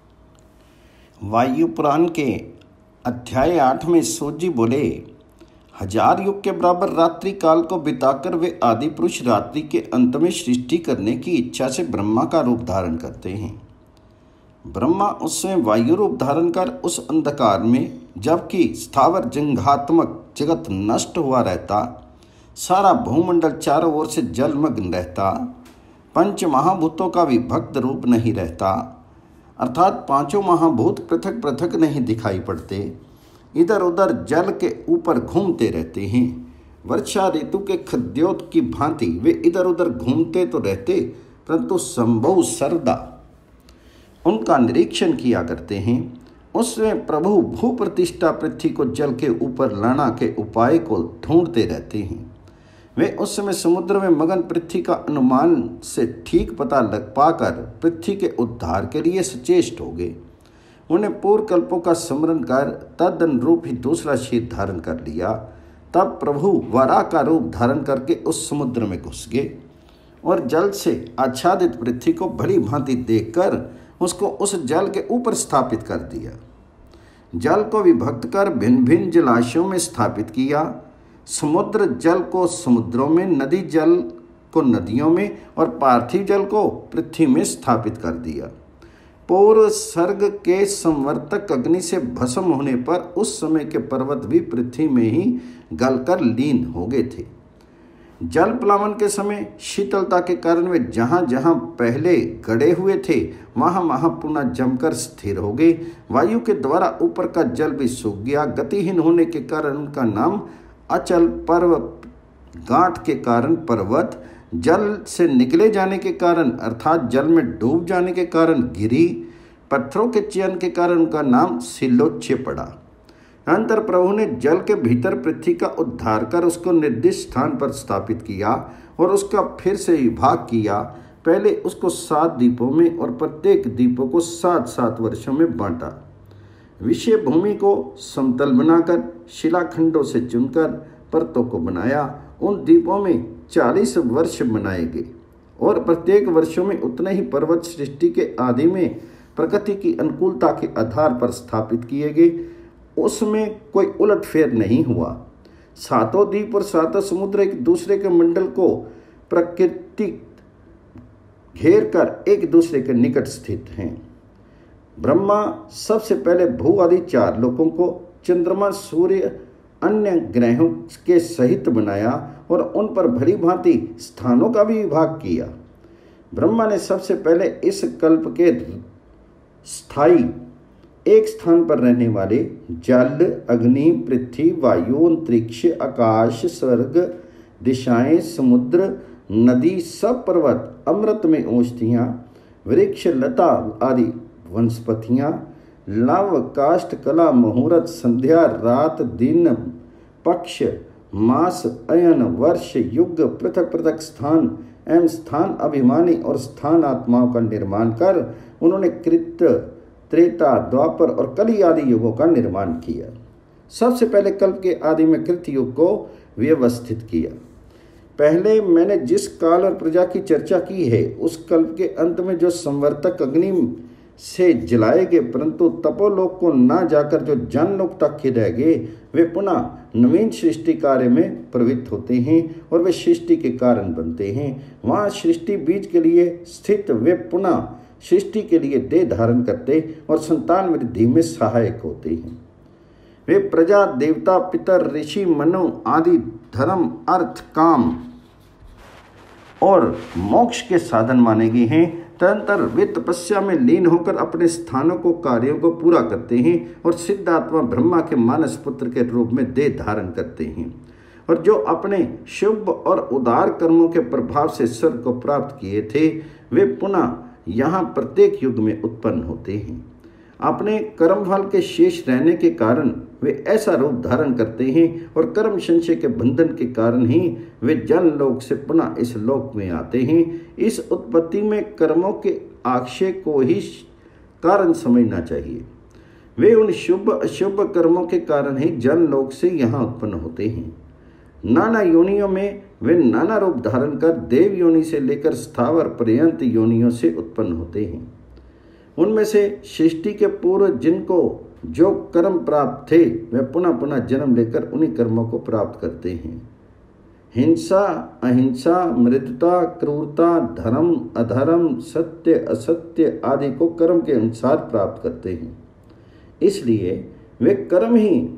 वायु पुराण के अध्याय 8 में सूत जी बोले, 1000 युग के बराबर रात्रि काल को बिताकर वे आदि पुरुष रात्रि के अंत में सृष्टि करने की इच्छा से ब्रह्मा का रूप धारण करते हैं। ब्रह्मा उस समय वायु रूप धारण कर उस अंधकार में, जबकि स्थावर जंघात्मक जगत नष्ट हुआ रहता, सारा भूमंडल चारों ओर से जलमग्न रहता, पंच महाभूतों का भी भक्त रूप नहीं रहता, अर्थात पांचों महाभूत पृथक पृथक नहीं दिखाई पड़ते, इधर उधर जल के ऊपर घूमते रहते हैं। वर्षा ऋतु के खद्योत की भांति वे इधर उधर घूमते तो रहते, परंतु संभव सर्वदा उनका निरीक्षण किया करते हैं। उसमें प्रभु भू प्रतिष्ठा पृथ्वी को जल के ऊपर लाना के उपाय को ढूंढते रहते हैं। वे उस समय समुद्र में मगन पृथ्वी का अनुमान से ठीक पता लग पाकर पृथ्वी के उद्धार के लिए सचेष्ट हो गए। उन्हें पूर्व कल्पों का स्मरण कर तदनुरूप ही दूसरा शीत धारण कर लिया। तब प्रभु वराह का रूप धारण करके उस समुद्र में घुस गए और जल से आच्छादित पृथ्वी को भली भांति देखकर उसको उस जल के ऊपर स्थापित कर दिया। जल को विभक्त कर भिन्न भिन्न जलाशयों में स्थापित किया। समुद्र जल को समुद्रों में, नदी जल को नदियों में और पार्थिव जल को पृथ्वी में स्थापित कर दिया। पूर्व सर्ग के संवर्तक अग्नि से भस्म होने पर उस समय के पर्वत भी पृथ्वी में ही गलकर लीन हो गए थे। जल प्लावन के समय शीतलता के कारण वे जहाँ जहाँ पहले गड़े हुए थे वहाँ पुनः जमकर स्थिर हो गए। वायु के द्वारा ऊपर का जल भी सूख गया। गतिहीन होने के कारण उनका नाम अचल, पर्व गांठ के कारण पर्वत, जल से निकले जाने के कारण अर्थात जल में डूब जाने के कारण गिरी, पत्थरों के चयन के कारण उनका नाम सिलोच्य पड़ा। अनंतर प्रभु ने जल के भीतर पृथ्वी का उद्धार कर उसको निर्दिष्ट स्थान पर स्थापित किया और उसका फिर से विभाग किया। पहले उसको 7 द्वीपों में और प्रत्येक द्वीपों को 7-7 वर्षों में बांटा। विषय भूमि को समतल बनाकर शिलाखंडों से चुनकर परतों को बनाया। उन द्वीपों में 40 वर्ष बनाए गए और प्रत्येक वर्षों में उतने ही पर्वत सृष्टि के आदि में प्रकृति की अनुकूलता के आधार पर स्थापित किए गए। उसमें कोई उलटफेर नहीं हुआ। 7 द्वीप और 7 समुद्र एक दूसरे के मंडल को प्रकृति घेर कर एक दूसरे के निकट स्थित हैं। ब्रह्मा सबसे पहले भू आदि 4 लोकों को चंद्रमा, सूर्य, अन्य ग्रहों के सहित बनाया और उन पर भली भांति स्थानों का भी विभाग किया। ब्रह्मा ने सबसे पहले इस कल्प के स्थायी एक स्थान पर रहने वाले जल, अग्नि, पृथ्वी, वायु, अंतरिक्ष, आकाश, स्वर्ग, दिशाएं, समुद्र, नदी, सब पर्वत, अमृत में औषधियाँ, वृक्ष, लता आदि वनस्पतियाँ, लव, काष्ठ, कला, मुहूर्त, संध्या, रात, दिन, पक्ष, मास, अयन, वर्ष, युग, पृथक पृथक स्थान एवं स्थान अभिमानी और स्थान आत्माओं का निर्माण कर उन्होंने कृत, त्रेता, द्वापर और कली आदि युगों का निर्माण किया। सबसे पहले कल्प के आदि में कृत युग को व्यवस्थित किया। पहले मैंने जिस काल और प्रजा की चर्चा की है उस कल्प के अंत में जो संवर्तक अग्नि से जलाए गए परंतु तपोलोक को ना जाकर जो जनलोक तक ही रह गए वे पुनः नवीन सृष्टि कार्य में प्रवृत्त होते हैं और वे सृष्टि के कारण बनते हैं। वहाँ सृष्टि बीज के लिए स्थित वे पुनः सृष्टि के लिए देह धारण करते और संतान वृद्धि में सहायक होते हैं। वे प्रजा, देवता, पितर, ऋषि, मनु आदि धर्म, अर्थ, काम और मोक्ष के साधन माने गए हैं। तदंतर वे तपस्या में लीन होकर अपने स्थानों को, कार्यों को पूरा करते हैं और सिद्धात्मा ब्रह्मा के मानस पुत्र के रूप में देह धारण करते हैं और जो अपने शुभ और उदार कर्मों के प्रभाव से स्वर्ग को प्राप्त किए थे वे पुनः यहाँ प्रत्येक युग में उत्पन्न होते हैं। अपने कर्मफल के शेष रहने के कारण वे ऐसा रूप धारण करते हैं और कर्म संशय के बंधन के कारण ही वे जन लोक से पुनः इस लोक में आते हैं। इस उत्पत्ति में कर्मों के आक्षय को ही कारण समझना चाहिए। वे उन शुभ अशुभ कर्मों के कारण ही जन लोक से यहाँ उत्पन्न होते हैं। नाना योनियों में वे नाना रूप धारण कर देव योनि से लेकर स्थावर पर्यंत योनियों से उत्पन्न होते हैं। उनमें से सृष्टि के पूर्व जिनको जो कर्म प्राप्त थे वे पुनः पुनः जन्म लेकर उन्हीं कर्मों को प्राप्त करते हैं। हिंसा, अहिंसा, मृदुता, क्रूरता, धर्म, अधर्म, सत्य, असत्य आदि को कर्म के अनुसार प्राप्त करते हैं। इसलिए वे कर्म ही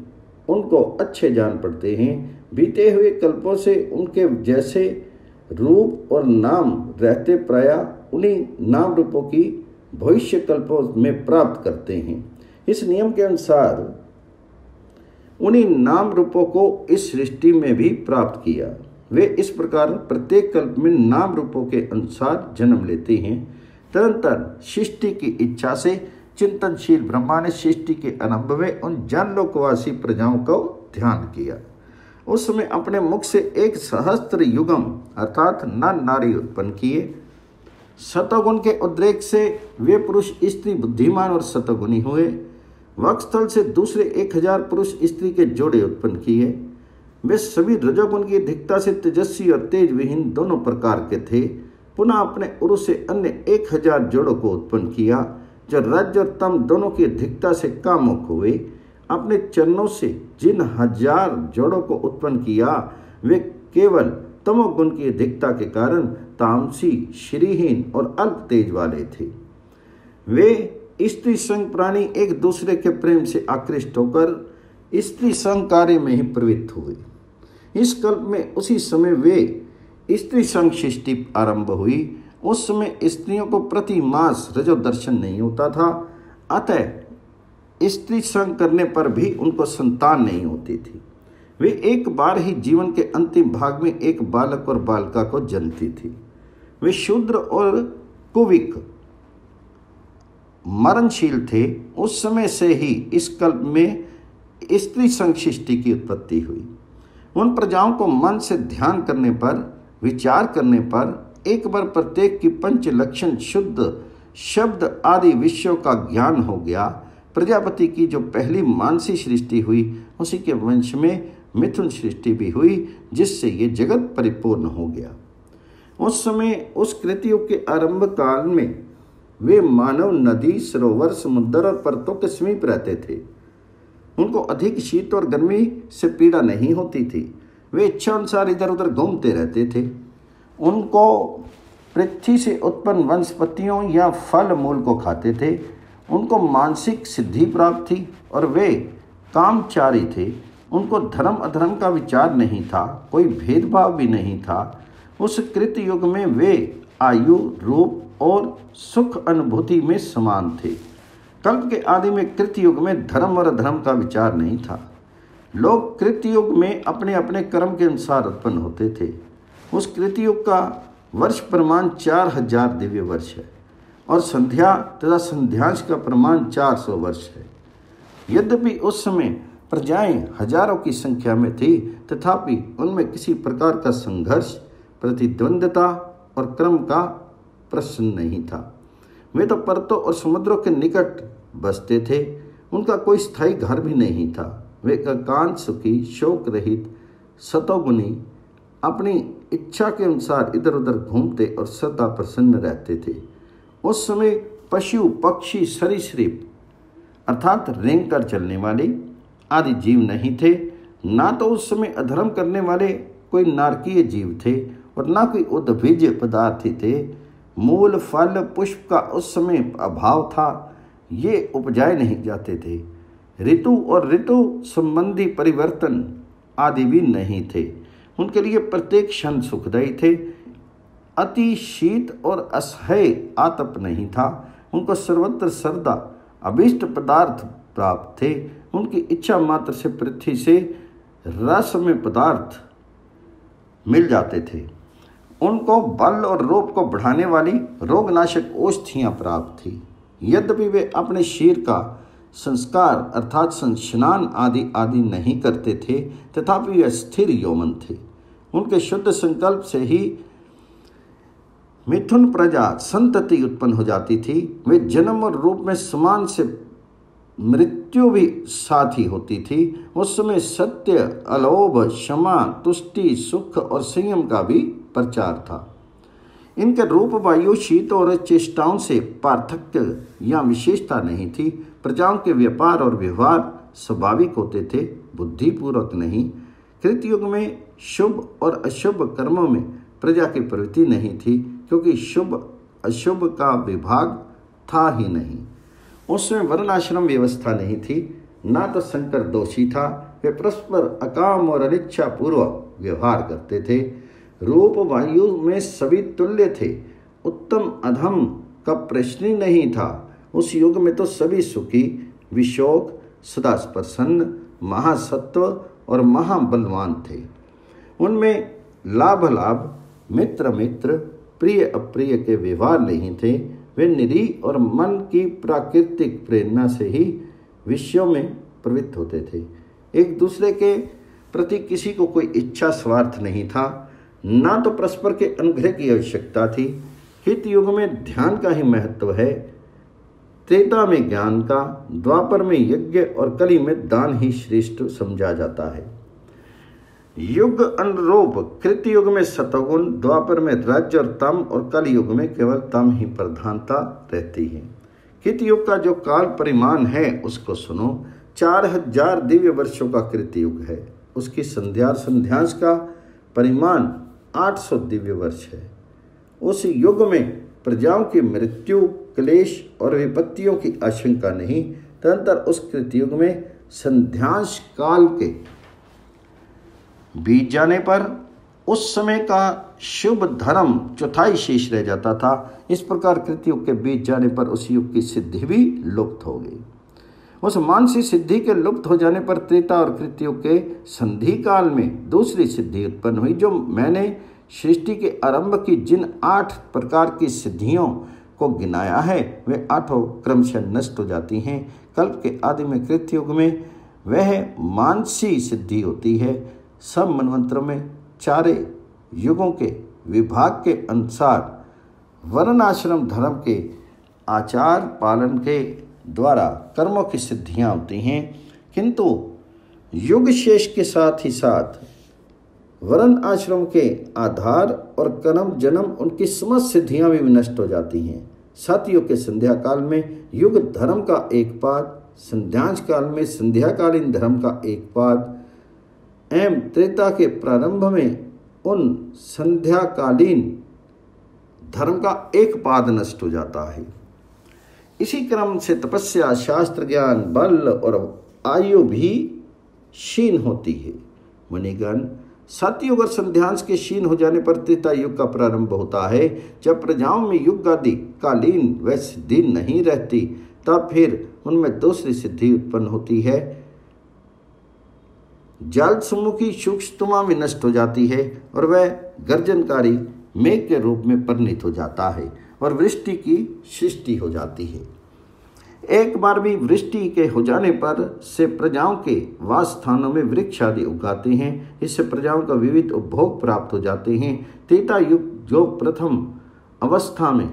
उनको अच्छे जान पड़ते हैं। बीते हुए कल्पों से उनके जैसे रूप और नाम रहते प्रायः उन्हीं नाम रूपों की भविष्य कल्पों में प्राप्त करते हैं। इस नियम के अनुसार उन्हीं नाम रूपों को इस सृष्टि में भी प्राप्त किया। वे इस प्रकार प्रत्येक कल्प में नाम रूपों के अनुसार जन्म लेते हैं। तदनंतर सृष्टि की इच्छा से चिंतनशील ब्रह्मा ने सृष्टि के आरंभ में उन जानलोकवासी प्रजाओं को ध्यान किया। उस समय अपने मुख से 1 सहस्त्र युगम अर्थात नर नारी उत्पन्न किए। सतोगुण के उद्रेक से वे पुरुष स्त्री बुद्धिमान और सतोगुणी हुए। वक्षस्थल से दूसरे 1000 पुरुष स्त्री के जोड़े उत्पन्न किए। वे सभी रजोगुण की अधिकता से तेजस्वी और तेज विहीन दोनों प्रकार के थे। पुनः अपने उरु से अन्य 1000 जोड़ों को उत्पन्न किया जो रज और तम दोनों की अधिकता से कामुक हुए। अपने चरणों से जिन 1000 जोड़ों को उत्पन्न किया वे केवल तमोगुण की अधिकता के कारण तामसी, श्रीहीन और अल्प तेज वाले थे। वे स्त्री संग प्राणी एक दूसरे के प्रेम से आकृष्ट होकर स्त्री संग कार्य में ही प्रवृत्त हुए। इस कल्प में उसी समय वे स्त्री संग सृष्टि आरंभ हुई। उस समय स्त्रियों को प्रति मास रजो दर्शन नहीं होता था, अतः स्त्री संग करने पर भी उनको संतान नहीं होती थी। वे एक बार ही जीवन के अंतिम भाग में एक बालक और बालिका को जन्मती थी। वे शूद्र और कुविक मरणशील थे। उस समय से ही इस कल्प में स्त्री संग सृष्टि की उत्पत्ति हुई। उन प्रजाओं को मन से ध्यान करने पर, विचार करने पर एक बार प्रत्येक की पंच लक्षण, शुद्ध शब्द आदि विषयों का ज्ञान हो गया। प्रजापति की जो पहली मानसी सृष्टि हुई उसी के वंश में मिथुन सृष्टि भी हुई, जिससे ये जगत परिपूर्ण हो गया। उस समय उस कृतयुग के आरंभ काल में वे मानव नदी, सरोवर, समुद्र और पर्वतों के समीप रहते थे। उनको अधिक शीत और गर्मी से पीड़ा नहीं होती थी। वे इच्छा अनुसार इधर उधर घूमते रहते थे। उनको पृथ्वी से उत्पन्न वनस्पतियों या फल मूल को खाते थे। उनको मानसिक सिद्धि प्राप्त थी और वे कामचारी थे। उनको धर्म अधर्म का विचार नहीं था, कोई भेदभाव भी नहीं था। उस कृत युग में वे आयु, रूप और सुख अनुभूति में समान थे। कल्प के आदि में कृत युग में धर्म और अधर्म का विचार नहीं था। लोग कृत युग में अपने अपने कर्म के अनुसार उत्पन्न होते थे। उस कृत युग का वर्ष प्रमाण 4000 दिव्य वर्ष है और संध्या तथा संध्यांश का प्रमाण 400 वर्ष है। यद्यपि उस समय प्रजाएं हजारों की संख्या में थी, तथापि उनमें किसी प्रकार का संघर्ष, प्रतिद्वंद्विता और क्रम का प्रश्न नहीं था। वे तो पर्वतों और समुद्रों के निकट बसते थे। उनका कोई स्थायी घर भी नहीं था। वे एकांत सुखी, शोक रहित, सतोगुणी, अपनी इच्छा के अनुसार इधर उधर घूमते और सदा प्रसन्न रहते थे। उस समय पशु, पक्षी, सरीसृप अर्थात रेंग कर चलने वाले आदि जीव नहीं थे। ना तो उस समय अधर्म करने वाले कोई नारकीय जीव थे और ना कोई उद्भिज पदार्थ थे। मूल, फल, पुष्प का उस समय अभाव था। ये उपजाए नहीं जाते थे। ऋतु और ऋतु संबंधी परिवर्तन आदि भी नहीं थे। उनके लिए प्रत्येक क्षण सुखदायी थे। अति शीत और असह्य आतप नहीं था। उनको सर्वत्र सर्वदा अभीष्ट पदार्थ प्राप्त थे। उनकी इच्छा मात्र से पृथ्वी से रसमय पदार्थ मिल जाते थे। उनको बल और रूप को बढ़ाने वाली रोगनाशक औषधियाँ प्राप्त थी। यद्यपि वे अपने शरीर का संस्कार अर्थात स्नान आदि आदि नहीं करते थे, तथापि वे स्थिर यौवन थे। उनके शुद्ध संकल्प से ही मिथुन प्रजा संतति उत्पन्न हो जाती थी। वे जन्म और रूप में समान से मृत्यु भी साथ ही होती थी। उस समय सत्य, अलोभ, क्षमा, तुष्टि, सुख और संयम का भी प्रचार था। इनके रूप, वायु, शीत और चेष्टाओं से पार्थक्य या विशेषता नहीं थी। प्रजाओं के व्यापार और व्यवहार स्वाभाविक होते थे, बुद्धिपूर्वक नहीं। कृतयुग में शुभ और अशुभ कर्मों में प्रजा की प्रवृत्ति नहीं थी, क्योंकि शुभ अशुभ का विभाग था ही नहीं। उसमें वर्णाश्रम व्यवस्था नहीं थी, ना तो शंकर दोषी था। वे परस्पर अकाम और अनिच्छा पूर्वक व्यवहार करते थे। रूप वायु में सभी तुल्य थे। उत्तम अधम का प्रश्न ही नहीं था। उस युग में तो सभी सुखी, विशोक, सदा प्रसन्न, महासत्व और महाबलवान थे। उनमें लाभ लाभ, मित्र मित्र, प्रिय अप्रिय के व्यवहार नहीं थे। वे निरीह और मन की प्राकृतिक प्रेरणा से ही विषयों में प्रवृत्त होते थे। एक दूसरे के प्रति किसी को कोई इच्छा स्वार्थ नहीं था, ना तो परस्पर के अनुग्रह की आवश्यकता थी। हित युग में ध्यान का ही महत्व है, त्रेता में ज्ञान का, द्वापर में यज्ञ और कली में दान ही श्रेष्ठ समझा जाता है। युग अनुरूप कृत युग में सतोगुण, द्वापर में रज और तम और कल युग में केवल तम ही प्रधानता रहती है। कृत युग का जो काल परिमाण है उसको सुनो। 4000 दिव्य वर्षों का कृत युग है। उसकी संध्यांश का परिमाण 800 दिव्य वर्ष है। उस युग में प्रजाओं की मृत्यु, क्लेश और विपत्तियों की आशंका नहीं। तदनंतर उस कृत युग में संध्यांश काल के बीत जाने पर उस समय का शुभ धर्म चौथाई शेष रह जाता था। इस प्रकार कृतयुग के बीत जाने पर उस युग की सिद्धि भी लुप्त हो गई। उस मानसिक सिद्धि के लुप्त हो जाने पर त्रेता और कृतयुग के संधि काल में दूसरी सिद्धि उत्पन्न हुई। जो मैंने सृष्टि के आरंभ की जिन 8 प्रकार की सिद्धियों को गिनाया है वे 8 क्रमशः नष्ट हो जाती हैं। कल्प के आदि में कृतयुग में वह मानसी सिद्धि होती है। सब मनवंतरों में 4 युगों के विभाग के अनुसार वर्ण आश्रम धर्म के आचार पालन के द्वारा कर्मों की सिद्धियां होती हैं, किंतु युग शेष के साथ ही साथ वर्ण आश्रम के आधार और कर्म जन्म उनकी समस्त सिद्धियां भी नष्ट हो जाती हैं। सतयुग के संध्या काल में युग धर्म का एक पाद, संध्यांश काल में संध्याकालीन धर्म का एक पाद एवं त्रेता के प्रारंभ में उन संध्याकालीन धर्म का एक पाद नष्ट हो जाता है। इसी क्रम से तपस्या, शास्त्र ज्ञान, बल और आयु भी क्षीण होती है। मुनिगण, सतयुग और संध्यांश के क्षीण हो जाने पर त्रेता युग का प्रारंभ होता है। जब प्रजाओं में युग आदि कालीन व सिद्धि नहीं रहती तब फिर उनमें दूसरी सिद्धि उत्पन्न होती है। जल समूह की सूक्ष्मता भी नष्ट हो जाती है और वह गर्जनकारी मेघ के रूप में परिणित हो जाता है और वृष्टि की सृष्टि हो जाती है। एक बार भी वृष्टि के हो जाने पर से प्रजाओं के वास स्थानों में वृक्ष आदि उगाते हैं। इससे प्रजाओं का विविध उपभोग प्राप्त हो जाते हैं। त्रेता युग जो प्रथम अवस्था में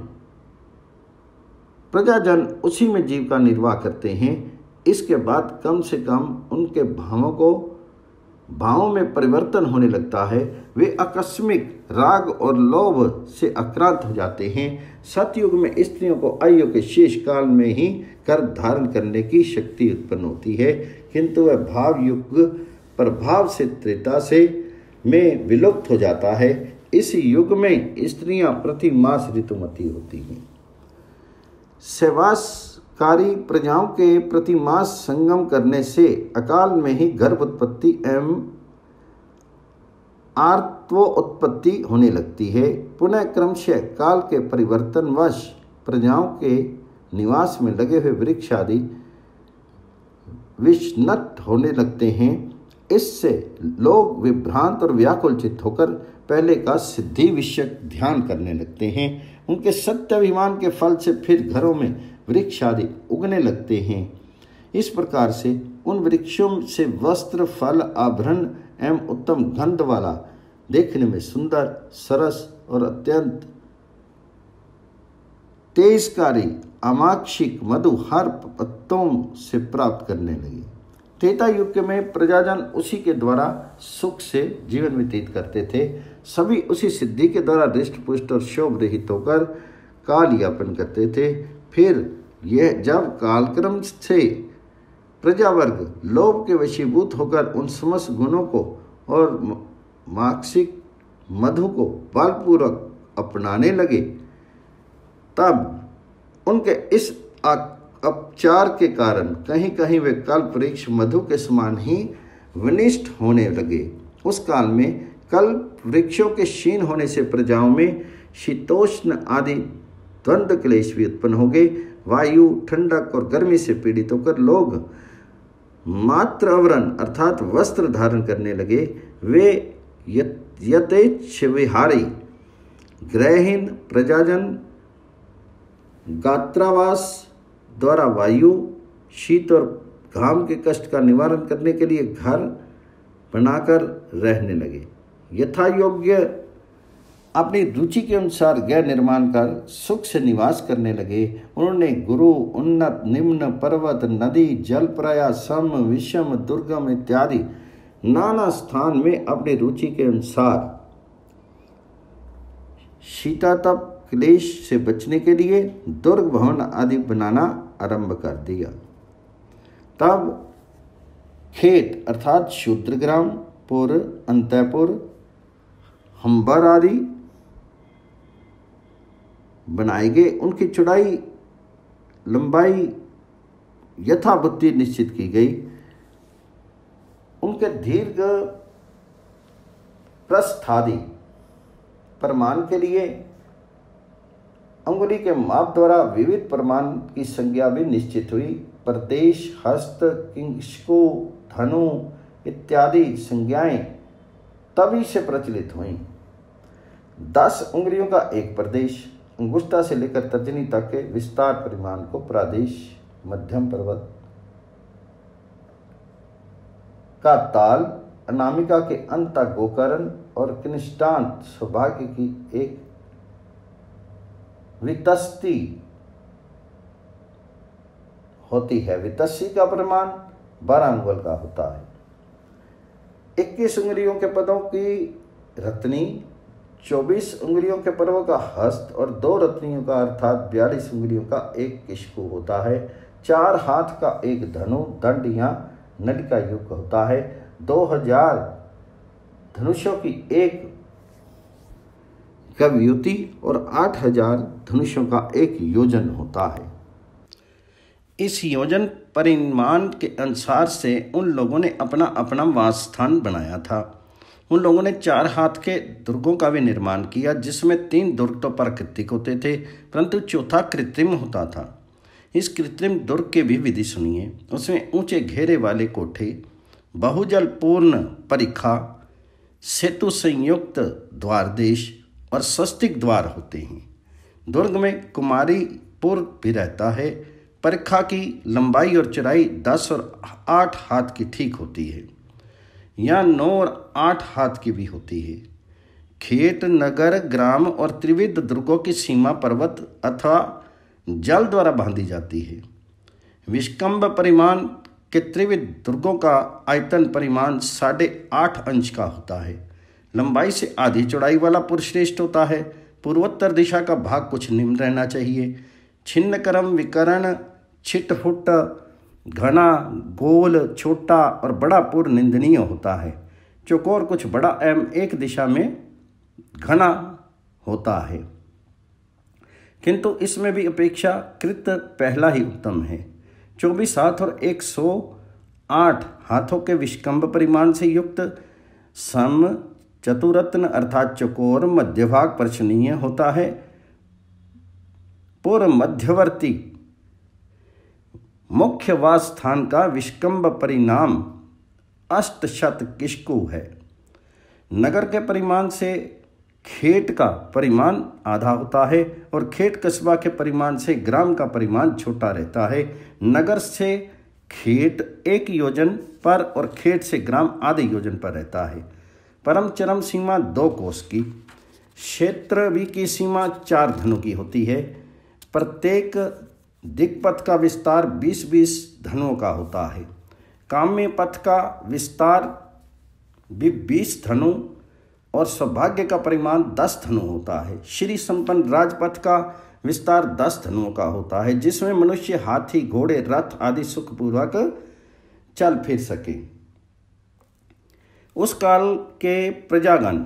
प्रजाजन उसी में जीविका निर्वाह करते हैं। इसके बाद कम से कम उनके भावों में परिवर्तन होने लगता है। वे आकस्मिक राग और लोभ से आक्रांत हो जाते हैं। सतयुग में स्त्रियों को आयु के शेष काल में ही गर्भ धारण करने की शक्ति उत्पन्न होती है, किंतु वह भाव युग प्रभाव से त्रेता से में विलुप्त हो जाता है। इस युग में स्त्रियां प्रति मास ऋतुमती होती हैं। सेवासकारी प्रजाओं के प्रति मास संगम करने से अकाल में ही गर्भ उत्पत्ति एवं आर्तवो उत्पत्ति होने लगती है। पुनः क्रमशः काल के परिवर्तनवश प्रजाओं के निवास में लगे हुए वृक्ष आदि विषनट होने लगते हैं। इससे लोग विभ्रांत और व्याकुलचित होकर पहले का सिद्धि विषयक ध्यान करने लगते हैं। उनके सत्याभिमान के फल से फिर घरों में वृक्ष आदि उगने लगते हैं। इस प्रकार से उन वृक्षों से वस्त्र, फल, आभरण एवं उत्तम गंध वाला, देखने में सुंदर, सरस और अत्यंत तेजकारी आमाक्षिक मधु हर पत्तों से प्राप्त करने लगे। त्रेता युग में प्रजाजन उसी के द्वारा सुख से जीवन व्यतीत करते थे। सभी उसी सिद्धि के द्वारा हृष्ट पुष्ट और शोभ रहित होकर काल यापन करते थे। फिर यह जब कालक्रम से प्रजावर्ग लोभ के वशीभूत होकर उन समस्त गुणों को और माक्षिक मधु को बलपूर्वक अपनाने लगे, तब उनके इस अपचार के कारण कहीं कहीं वे कल्प वृक्ष मधु के समान ही विनिष्ट होने लगे। उस काल में कल्प वृक्षों के क्षीण होने से प्रजाओं में शीतोष्ण आदि द्वंद्व क्लेश भी उत्पन्न हो गए। वायु, ठंडक और गर्मी से पीड़ित होकर लोग मात्र आवरण अर्थात वस्त्र धारण करने लगे। वे यथेच्छ विहारी, गृहहीन प्रजाजन गात्रावास द्वारा वायु, शीत और घाम के कष्ट का निवारण करने के लिए घर बनाकर रहने लगे। यथा योग्य अपनी रुचि के अनुसार गृह निर्माण कर सुख से निवास करने लगे। उन्होंने गुरु, उन्नत, निम्न, पर्वत, नदी, जल, प्रया, सम, विषम, दुर्गम इत्यादि नाना स्थान में अपनी रुचि के अनुसार शीतातप क्लेश से बचने के लिए दुर्ग भवन आदि बनाना आरंभ कर दिया। तब खेत अर्थात शूद्रग्राम, पुर, अंतःपुर, हंबर आदि बनाए गए। उनकी चौड़ाई लंबाई यथावृत्ति निश्चित की गई। उनके दीर्घ प्रस्थादि प्रमाण के लिए अंगुली के माप द्वारा विविध प्रमाण की संज्ञा भी निश्चित हुई। प्रदेश, हस्त, किंशको, धनु इत्यादि संज्ञाएं तभी से प्रचलित हुई। 10 उंगलियों का एक प्रदेश, अंगुष्ठा से लेकर तर्जनी तक के विस्तार परिमाण को प्रादेश, मध्यम पर्वत का ताल, अनामिका के अंत तक गोकर्ण और किनिष्टांत सौभाग्य की एक वितस्ती होती है। वितस्सी का परिमाण 12 अंगुल का होता है। 21 उंगलियों के पदों की रत्नी, 24 उंगलियों के पर्वों का हस्त और 2 रत्नियों का अर्थात 42 उंगलियों का एक किशकु होता है। 4 हाथ का एक धनु, दंड या नल का युग होता है। 2000 धनुषों की एक कवयुति और 8000 धनुषों का एक योजन होता है। इस योजन परिमाण के अनुसार से उन लोगों ने अपना अपना वास स्थान बनाया था। उन लोगों ने 4 हाथ के दुर्गों का भी निर्माण किया, जिसमें 3 दुर्ग तो प्राकृतिक होते थे, परंतु चौथा कृत्रिम होता था। इस कृत्रिम दुर्ग के भी विधि सुनिए। उसमें ऊंचे घेरे वाले कोठे, बहुजल पूर्ण परिखा, सेतु संयुक्त द्वारदेश और स्वस्तिक द्वार होते हैं। दुर्ग में कुमारी पुर भी रहता है। परिखा की लंबाई और चौड़ाई 10 और 8 हाथ की ठीक होती है, या 9 और 8 हाथ की भी होती है। खेत, नगर, ग्राम और त्रिविध दुर्गों की सीमा पर्वत अथवा जल द्वारा बांधी जाती है। विष्कंभ परिमाण के त्रिविध दुर्गों का आयतन परिमाण 8.5 अंश का होता है। लंबाई से आधी चौड़ाई वाला पुर श्रेष्ठ होता है। पूर्वोत्तर दिशा का भाग कुछ निम्न रहना चाहिए। छिन्न क्रम, विकर्ण, छिटफुट, घना, गोल, छोटा और बड़ा पुर निंदनीय होता है। चौकोर कुछ बड़ा एवं एक दिशा में घना होता है, किंतु इसमें भी अपेक्षाकृत पहला ही उत्तम है। 24 हाथ और 108 हाथों के विष्कंभ परिमाण से युक्त सम चतुरत्न अर्थात चौकोर मध्यभाग पर्शनीय होता है। पूर्व मध्यवर्ती मुख्य वास स्थान का विष्कंभ परिणाम 800 किशकु है। नगर के परिमाण से खेत का परिमाण आधा होता है और खेत कस्बा के परिमाण से ग्राम का परिमाण छोटा रहता है। नगर से खेत 1 योजन पर और खेत से ग्राम आधे योजन पर रहता है। परम चरम सीमा 2 कोस की। क्षेत्र भी की सीमा 4 धनु की होती है। प्रत्येक दिक्पथ का विस्तार 20-20 धनुओं का होता है। काम्य पथ का विस्तार भी 20 धनु और सौभाग्य का परिमाण 10 धनु होता है। श्री संपन्न राजपथ का विस्तार 10 धनुओं का होता है, जिसमें मनुष्य हाथी, घोड़े, रथ आदि सुखपूर्वक चल फिर सके। उस काल के प्रजागण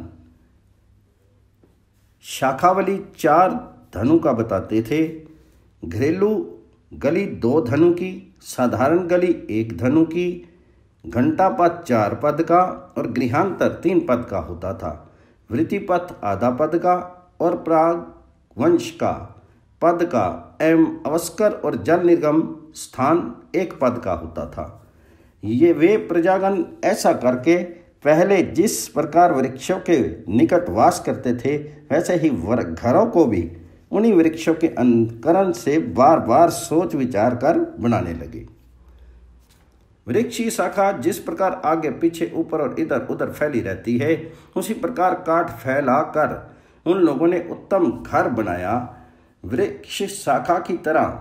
शाखावली 4 धनु का बताते थे। घरेलू गली 2 धनु की, साधारण गली 1 धनु की, घंटापथ 4 पद का और गृहांतर 3 पद का होता था। वृत्तिपथ आधा पद का और प्रागवंश का पद का एवं अवस्कर और जल निर्गम स्थान 1 पद का होता था। ये वे प्रजागण ऐसा करके पहले जिस प्रकार वृक्षों के निकट वास करते थे, वैसे ही घरों को भी उन्हीं वृक्षों के अनुकरण से बार बार सोच विचार कर बनाने लगे। वृक्ष की शाखा जिस प्रकार आगे पीछे ऊपर और इधर उधर फैली रहती है, उसी प्रकार काट फैला कर उन लोगों ने उत्तम घर बनाया। वृक्ष शाखा की तरह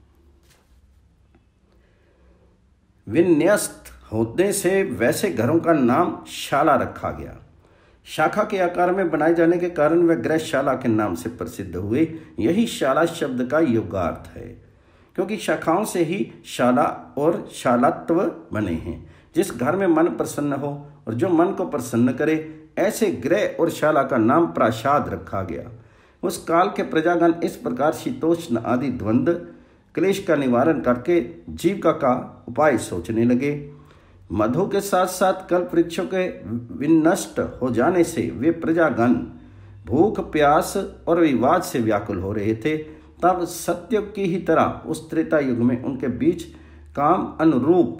विन्यस्त होने से वैसे घरों का नाम शाला रखा गया। शाखा के आकार में बनाए जाने के कारण वे गृहशाला के नाम से प्रसिद्ध हुए। यही शाला शब्द का योगार्थ है, क्योंकि शाखाओं से ही शाला और शालात्व बने हैं। जिस घर में मन प्रसन्न हो और जो मन को प्रसन्न करे, ऐसे गृह और शाला का नाम प्रासाद रखा गया। उस काल के प्रजागण इस प्रकार शीतोष्ण आदि द्वंद्व क्लेश का निवारण करके जीविका का उपाय सोचने लगे। मधु के साथ साथ कल्प वृक्षों के विनष्ट हो जाने से वे प्रजागण भूख प्यास और विवाद से व्याकुल हो रहे थे। तब सत्ययुग की ही तरह उस त्रेता युग में उनके बीच काम अनुरूप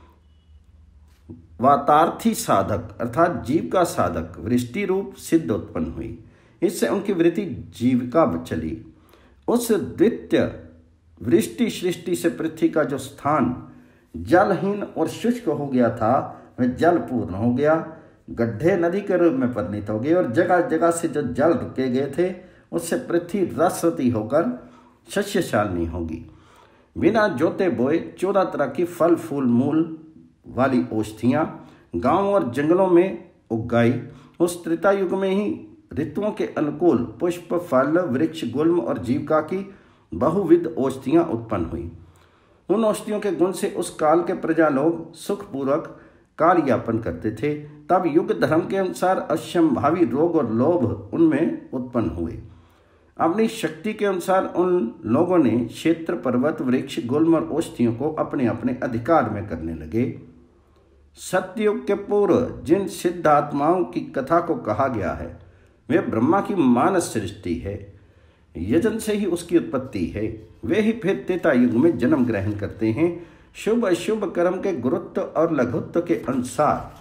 वातार्थी साधक अर्थात जीविका साधक वृष्टि रूप सिद्ध उत्पन्न हुई। इससे उनकी वृत्ति जीविका चली। उस द्वितीय वृष्टि सृष्टि से पृथ्वी का जो स्थान जलहीन और शुष्क हो गया था, वह जल पूर्ण हो गया, गड्ढे नदी के रूप में परिणित हो गए और जगह जगह से जो जल रुके गए थे, उससे पृथ्वी रसवती होकर शस्यशालिनी होगी। बिना जोते बोए 14 तरह की फल फूल मूल वाली औषधियाँ गांव और जंगलों में उग गई। उस त्रेता युग में ही ऋतुओं के अनुकूल पुष्प फल वृक्ष गुल्म और जीविका की बहुविध औषधियाँ उत्पन्न हुई। उन औषधियों के गुण से उस काल के प्रजा लोग सुखपूर्वक काल यापन करते थे। तब युग धर्म के अनुसार असंभावी रोग और लोभ उनमें उत्पन्न हुए। अपनी शक्ति के अनुसार उन लोगों ने क्षेत्र पर्वत वृक्ष गुल्म और औषधियों को अपने अपने अधिकार में करने लगे। सत्ययुग के पूर्व जिन सिद्धात्माओं की कथा को कहा गया है, वे ब्रह्मा की मानस सृष्टि है। यजन से ही उसकी उत्पत्ति है। वे ही फिर त्रेता युग में जन्म ग्रहण करते हैं। शुभ अशुभ कर्म के गुरुत्व और लघुत्व के अनुसार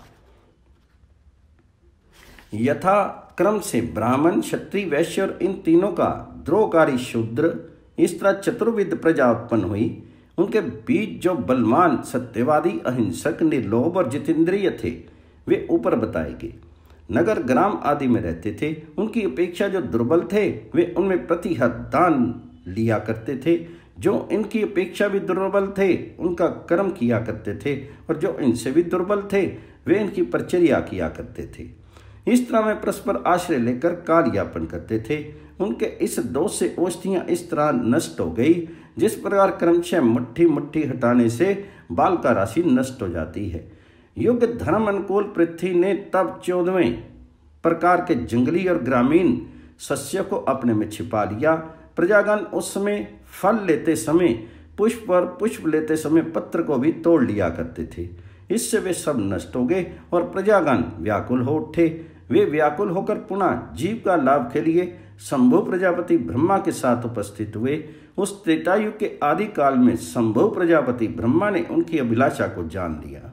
यथा क्रम से ब्राह्मण क्षत्रिय वैश्य और इन तीनों का द्रोहकारी शूद्र, इस तरह चतुर्विध प्रजा उत्पन्न हुई। उनके बीच जो बलवान सत्यवादी अहिंसक निर्लोभ और जितेंद्रिय थे, वे ऊपर बताए गए। नगर ग्राम आदि में रहते थे। उनकी अपेक्षा जो दुर्बल थे, वे उनमें प्रतिहत दान लिया करते थे। जो इनकी अपेक्षा भी दुर्बल थे, उनका कर्म किया करते थे, और जो इनसे भी दुर्बल थे, वे इनकी परिचर्या किया करते थे। इस तरह में परस्पर आश्रय लेकर काल यापन करते थे। उनके इस दोष से औषधियाँ इस तरह नष्ट हो गई, जिस प्रकार क्रमशः मुट्ठी मुट्ठी हटाने से बाल का राशि नष्ट हो जाती है। युग धर्म अनुकूल पृथ्वी ने तब 14वें प्रकार के जंगली और ग्रामीण सस्यों को अपने में छिपा लिया। प्रजागण उस समय फल लेते समय पुष्प और पुष्प लेते समय पत्र को भी तोड़ लिया करते थे। इससे वे सब नष्ट हो गए और प्रजागण व्याकुल हो उठे। वे व्याकुल होकर पुनः जीव का लाभ के लिए शंभु प्रजापति ब्रह्मा के साथ उपस्थित हुए। उस त्रेतायुग के आदि काल में शंभु प्रजापति ब्रह्मा ने उनकी अभिलाषा को जान लिया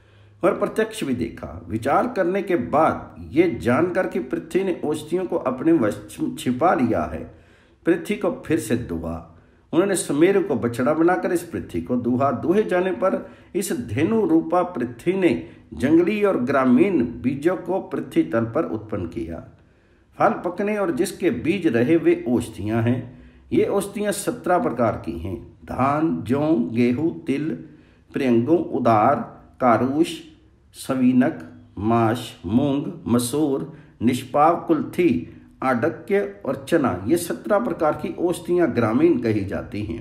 और प्रत्यक्ष भी देखा। विचार करने के बाद ये जानकर कि पृथ्वी ने औषधियों को अपने वश में छिपा लिया है, पृथ्वी को फिर से दुहा। उन्होंने सुमेरु को बछड़ा बनाकर इस पृथ्वी को दुहा। दुहे जाने पर इस धेनु रूपा पृथ्वी ने जंगली और ग्रामीण बीजों को पृथ्वी तल पर उत्पन्न किया। फल पकने और जिसके बीज रहे वे औषधियाँ हैं। ये औषधियाँ 17 प्रकार की हैं। धान, जौ, गेहूँ, तिल, प्रियंगों, उदार, कारूष, सवीनक, माश, मूंग, मसूर, निष्पाव, कुल्थी, आडक्य और चना, ये 17 प्रकार की औषधियाँ ग्रामीण कही जाती हैं।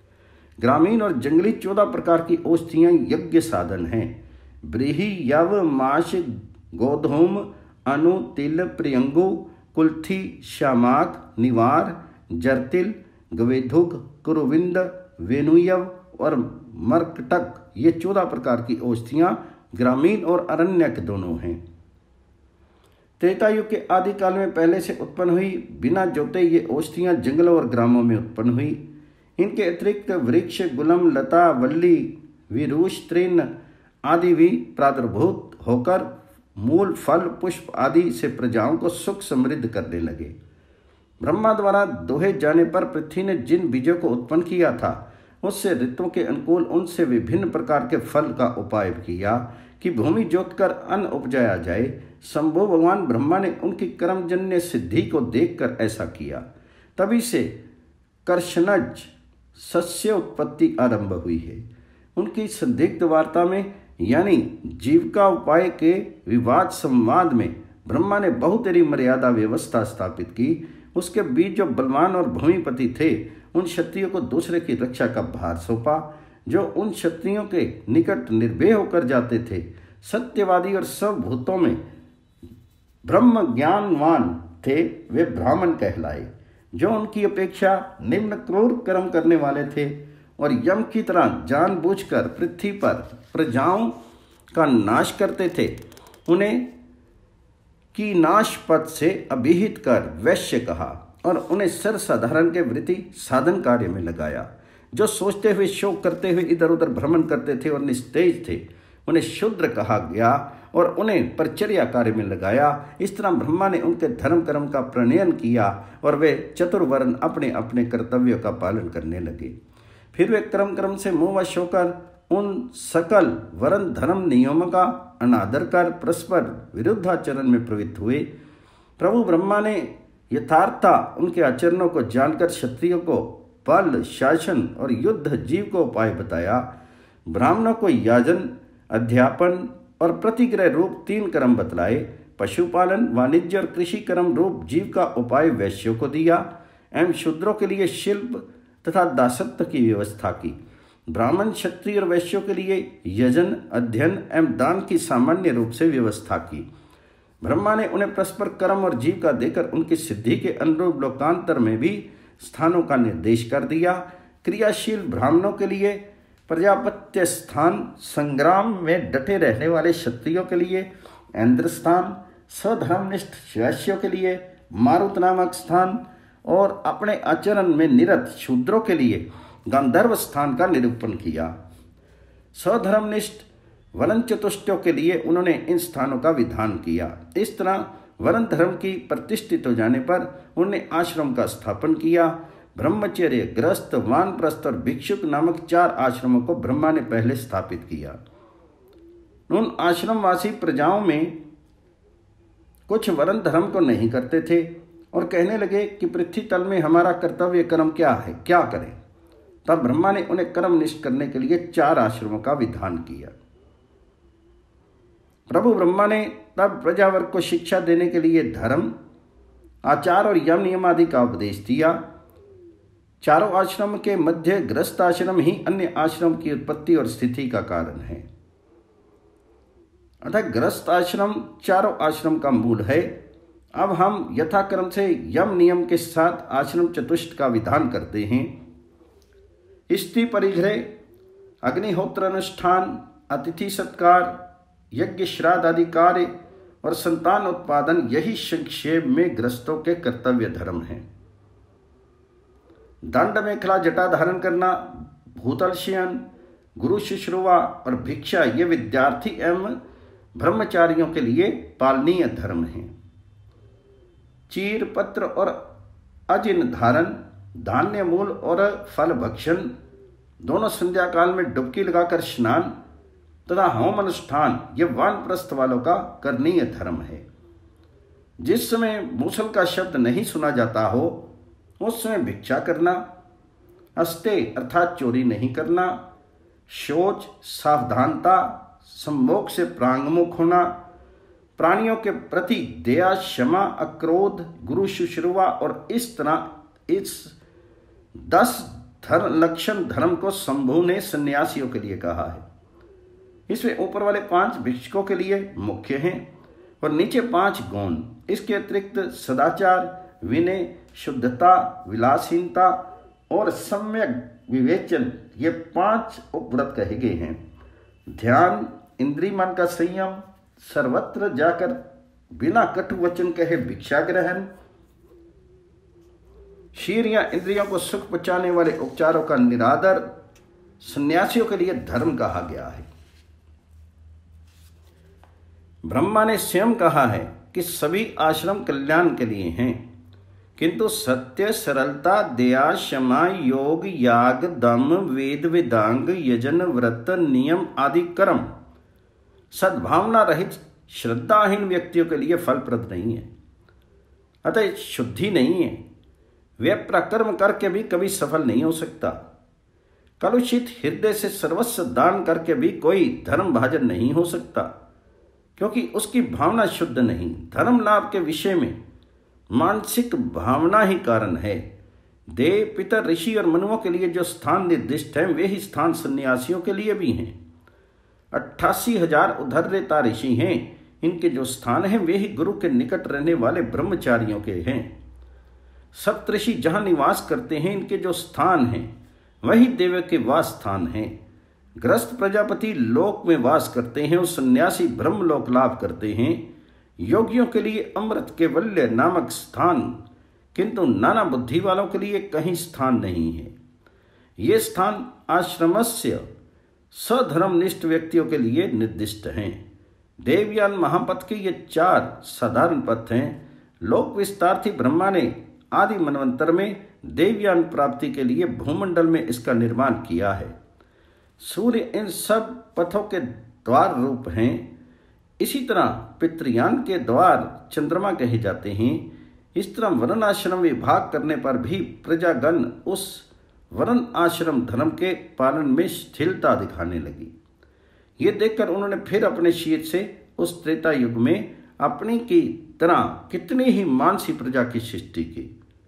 ग्रामीण और जंगली 14 प्रकार की औषधियाँ यज्ञ साधन हैं। ब्रीही, यव, माश, गोधूम, अनु, तिल, प्रियंगु, कुल्थी, श्यामाक, निवार, जरतिल, गवेधुक, कुरुविंद, वेनुयव और मरकटक, ये 14 प्रकार की औषधियाँ ग्रामीण और अरण्यक दोनों हैं। त्रेता युग के आदि काल में पहले से उत्पन्न हुई बिना जोते ये औषधियाँ जंगलों और ग्रामों में उत्पन्न हुई। इनके अतिरिक्त वृक्ष, गुलम, लता, वल्ली, विरुष, तृण आदि भी प्रादुर्भूत होकर मूल, फल, पुष्प आदि से प्रजाओं को सुख समृद्ध करने लगे। ब्रह्मा द्वारा दोहे जाने पर पृथ्वी ने जिन बीजों को उत्पन्न किया था उससे ऋतुओं के अनुकूल उनसे विभिन्न प्रकार के फल का उपाय किया कि भूमि जोतकर अन्न उपजाया जाए। शंभु भगवान ब्रह्मा ने उनकी कर्मजन्य सिद्धि को देखकर ऐसा किया। तभी से कर्षणज सस्य उत्पत्ति आरंभ हुई है। उनकी संदिग्ध वार्ता में यानी जीविका उपाय के विवाद संवाद में ब्रह्मा ने बहुतेरी मर्यादा व्यवस्था स्थापित की। उसके बीच जो बलवान और भूमिपति थे उन क्षत्रियों को दूसरे की रक्षा का भार सौंपा, जो उन क्षत्रियों के निकट निर्भय होकर जाते थे। सत्यवादी और सब भूतों में ब्रह्म ज्ञानवान थे वे ब्राह्मण कहलाए। जो उनकी अपेक्षा निम्न क्रूर कर्म करने वाले थे और यम की तरह जानबूझकर पृथ्वी पर प्रजाओं का नाश करते थे, उन्हें की नाश पद से अभिहित कर वैश्य कहा और उन्हें सर्वसाधारण के वृत्ति साधन कार्य में लगाया। जो सोचते हुए शोक करते हुए इधर उधर भ्रमण करते थे और निस्तेज थे उन्हें शूद्र कहा गया और उन्हें परिचर्या कार्य में लगाया। इस तरह ब्रह्मा ने उनके धर्म कर्म का प्रणयन किया और वे चतुर्वर्ण अपने अपने कर्तव्यों का पालन करने लगे। फिर वे क्रम से मोहवश होकर उन सकल वर्ण धर्म नियमों का अनादर कर परस्पर विरुद्धाचरण में प्रवृत्त हुए। प्रभु ब्रह्मा ने यथार्थता उनके आचरणों को जानकर क्षत्रियों को बल, शासन और युद्ध जीव को उपाय बताया। ब्राह्मणों को याजन, अध्यापन और प्रतिग्रह रूप 3 कर्म बतलाए। पशुपालन, वाणिज्य और कृषि कर्म रूप जीव का उपाय वैश्यों को दिया एवं शूद्रों के लिए शिल्प तथा दासत्व की व्यवस्था की। ब्राह्मण, क्षत्रिय और वैश्यों के लिए यजन, अध्ययन एवं दान की सामान्य रूप से व्यवस्था की। ब्रह्मा ने उन्हें परस्पर कर्म और जीव का देकर उनकी सिद्धि के अनुरूप लोकांतर में भी स्थानों का निर्देश कर दिया। क्रियाशील ब्राह्मणों के लिए प्रजापत्य स्थान, संग्राम में डटे रहने वाले क्षत्रियों के लिए इंद्र स्थान, स्वधर्मनिष्ठ वैश्यों के लिए मारुत नामक स्थान और अपने आचरण में निरत शूद्रों के लिए गांधर्व स्थान का निरूपण किया। स्वधर्मनिष्ठ वर्ण चतुष्टयों के लिए उन्होंने इन स्थानों का विधान किया। इस तरह वर्ण धर्म की प्रतिष्ठित हो जाने पर उन्होंने आश्रम का स्थापन किया। ब्रह्मचर्य, गृहस्थ, वानप्रस्थ और भिक्षुक नामक 4 आश्रमों को ब्रह्मा ने पहले स्थापित किया। उन आश्रमवासी प्रजाओं में कुछ वर्ण धर्म को नहीं करते थे और कहने लगे कि पृथ्वी तल में हमारा कर्तव्य कर्म क्या है, क्या करें। तब ब्रह्मा ने उन्हें कर्मनिष्ठ करने के लिए 4 आश्रमों का विधान किया। प्रभु ब्रह्मा ने तब प्रजावर्ग को शिक्षा देने के लिए धर्म, आचार और यम नियम आदि का उपदेश दिया। चारों आश्रम के मध्य गृहस्थ आश्रम ही अन्य आश्रम की उत्पत्ति और स्थिति का कारण है। अतः गृहस्थ आश्रम चारों आश्रम का मूल है। अब हम यथाक्रम से यम नियम के साथ आश्रम चतुष्ट का विधान करते हैं। स्त्री परिग्रह, अग्निहोत्र अनुष्ठान, अतिथि सत्कार, यज्ञ श्राद्ध आदि कार्य और संतान उत्पादन, यही संक्षेप में गृहस्थों के कर्तव्य धर्म हैं। दंड मेखला जटा धारण करना, भूतल शयन, गुरु शुश्रूषा और भिक्षा ये विद्यार्थी एवं ब्रह्मचारियों के लिए पालनीय धर्म हैं। चीर पत्र और अजिन धारण, धान्य मूल और फल भक्षण, दोनों संध्या काल में डुबकी लगाकर स्नान तथा होम अनुष्ठान ये वानप्रस्थ वालों का करनीय धर्म है। जिस समय मूसल का शब्द नहीं सुना जाता हो उस समय भिक्षा करना, अस्ते अर्थात चोरी नहीं करना, शौच, सावधानता, सम्मोख से प्रांगमुख होना, प्राणियों के प्रति दया, क्षमा, अक्रोध, गुरु शुश्रूषा और इस तरह इस 10 लक्षण धर्म को शंभु ने सन्यासियों के लिए कहा है। इसमें ऊपर वाले 5 भिक्षुकों के लिए मुख्य हैं और नीचे 5 गौण। इसके अतिरिक्त सदाचार, विनय, शुद्धता, विलासहीनता और सम्यक विवेचन ये 5 उपव्रत कहे गए हैं। ध्यान, इंद्रिय मन का संयम, सर्वत्र जाकर बिना कटु वचन कहे भिक्षा ग्रहण, शरीर या इंद्रियों को सुख पहुंचाने वाले उपचारों का निरादर सन्यासियों के लिए धर्म कहा गया है। ब्रह्मा ने स्वयं कहा है कि सभी आश्रम कल्याण के लिए हैं, किंतु सत्य, सरलता, दया, क्षमा, योग, याग, दम, वेद, वेदांग, यजन, व्रत, नियम आदि कर्म सद्भावना रहित श्रद्धाहीन व्यक्तियों के लिए फलप्रद नहीं है। अतः शुद्धि नहीं है। वे प्रकर्म करके भी कभी सफल नहीं हो सकता। कलुषित हृदय से सर्वस्व दान करके भी कोई धर्म भाजन नहीं हो सकता, क्योंकि उसकी भावना शुद्ध नहीं। धर्म लाभ के विषय में मानसिक भावना ही कारण है। देव, पितर, ऋषि और मनुओं के लिए जो स्थान निर्दिष्ट है, वे ही स्थान सन्यासियों के लिए भी हैं। 88,000 उद्धरेता ऋषि हैं। इनके जो स्थान हैं वे ही गुरु के निकट रहने वाले ब्रह्मचारियों के हैं। सप्तऋषि जहाँ निवास करते हैं, इनके जो स्थान हैं वही देव के वास स्थान हैं। ग्रस्त प्रजापति लोक में वास करते हैं और सन्यासी ब्रह्मलोक लाभ करते हैं। योगियों के लिए अमृत केवल्य नामक स्थान, किंतु नाना बुद्धि वालों के लिए कहीं स्थान नहीं है। ये स्थान आश्रमस्य सधर्मनिष्ठ व्यक्तियों के लिए निर्दिष्ट हैं। देवयान महापथ के ये 4 साधारण पथ हैं। लोक विस्तार्थी ब्रह्मा ने आदि मनवंतर में देवयान प्राप्ति के लिए भूमंडल में इसका निर्माण किया है। सूर्य इन सब पथों के द्वार रूप हैं। इसी तरह पितृयान के द्वार चंद्रमा कहे जाते हैं। इस तरह वर्ण आश्रम विभाग करने पर भी प्रजागण उस वर्ण आश्रम धर्म के पालन में शिथिलता दिखाने लगी। ये देखकर उन्होंने फिर अपने शीत से उस त्रेता युग में अपनी की तरह कितनी ही मानसी प्रजा की सृष्टि की।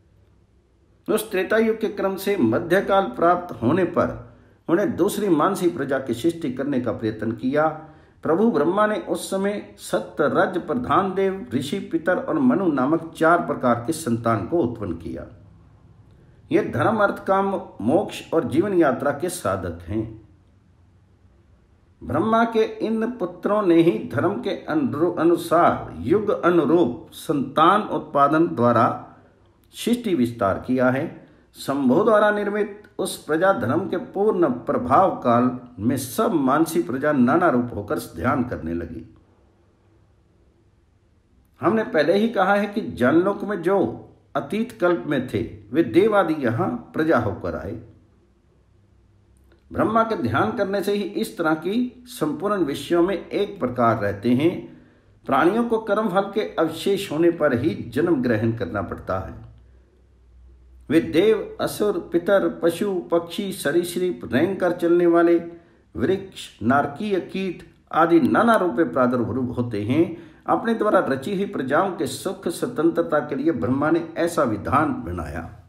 उस त्रेता युग के क्रम से मध्यकाल प्राप्त होने पर उन्हें दूसरी मानसी प्रजा की सृष्टि करने का प्रयत्न किया। प्रभु ब्रह्मा ने उस समय सत्य, रज, प्रधान देव, ऋषि, पितर और मनु नामक 4 प्रकार के संतान को उत्पन्न किया। ये धर्म, अर्थ, काम, मोक्ष और जीवन यात्रा के साधक हैं। ब्रह्मा के इन पुत्रों ने ही धर्म के अनुसार युग अनुरूप संतान उत्पादन द्वारा सृष्टि विस्तार किया है। शंभु द्वारा निर्मित उस प्रजा धर्म के पूर्ण प्रभाव काल में सब मानसी प्रजा नाना रूप होकर ध्यान करने लगी। हमने पहले ही कहा है कि जानलोक में जो अतीत कल्प में थे वे देव आदि यहां प्रजा होकर आए। ब्रह्मा के ध्यान करने से ही इस तरह की संपूर्ण विषयों में एक प्रकार रहते हैं। प्राणियों को कर्म फल के अवशेष होने पर ही जन्म ग्रहण करना पड़ता है। वे देव, असुर, पितर, पशु, पक्षी, सरीसृप, रेंग कर चलने वाले वृक्ष, नारकीय कीट आदि नाना रूपे प्रादुर्भूत होते हैं। अपने द्वारा रची हुई प्रजाओं के सुख स्वतंत्रता के लिए ब्रह्मा ने ऐसा विधान बनाया।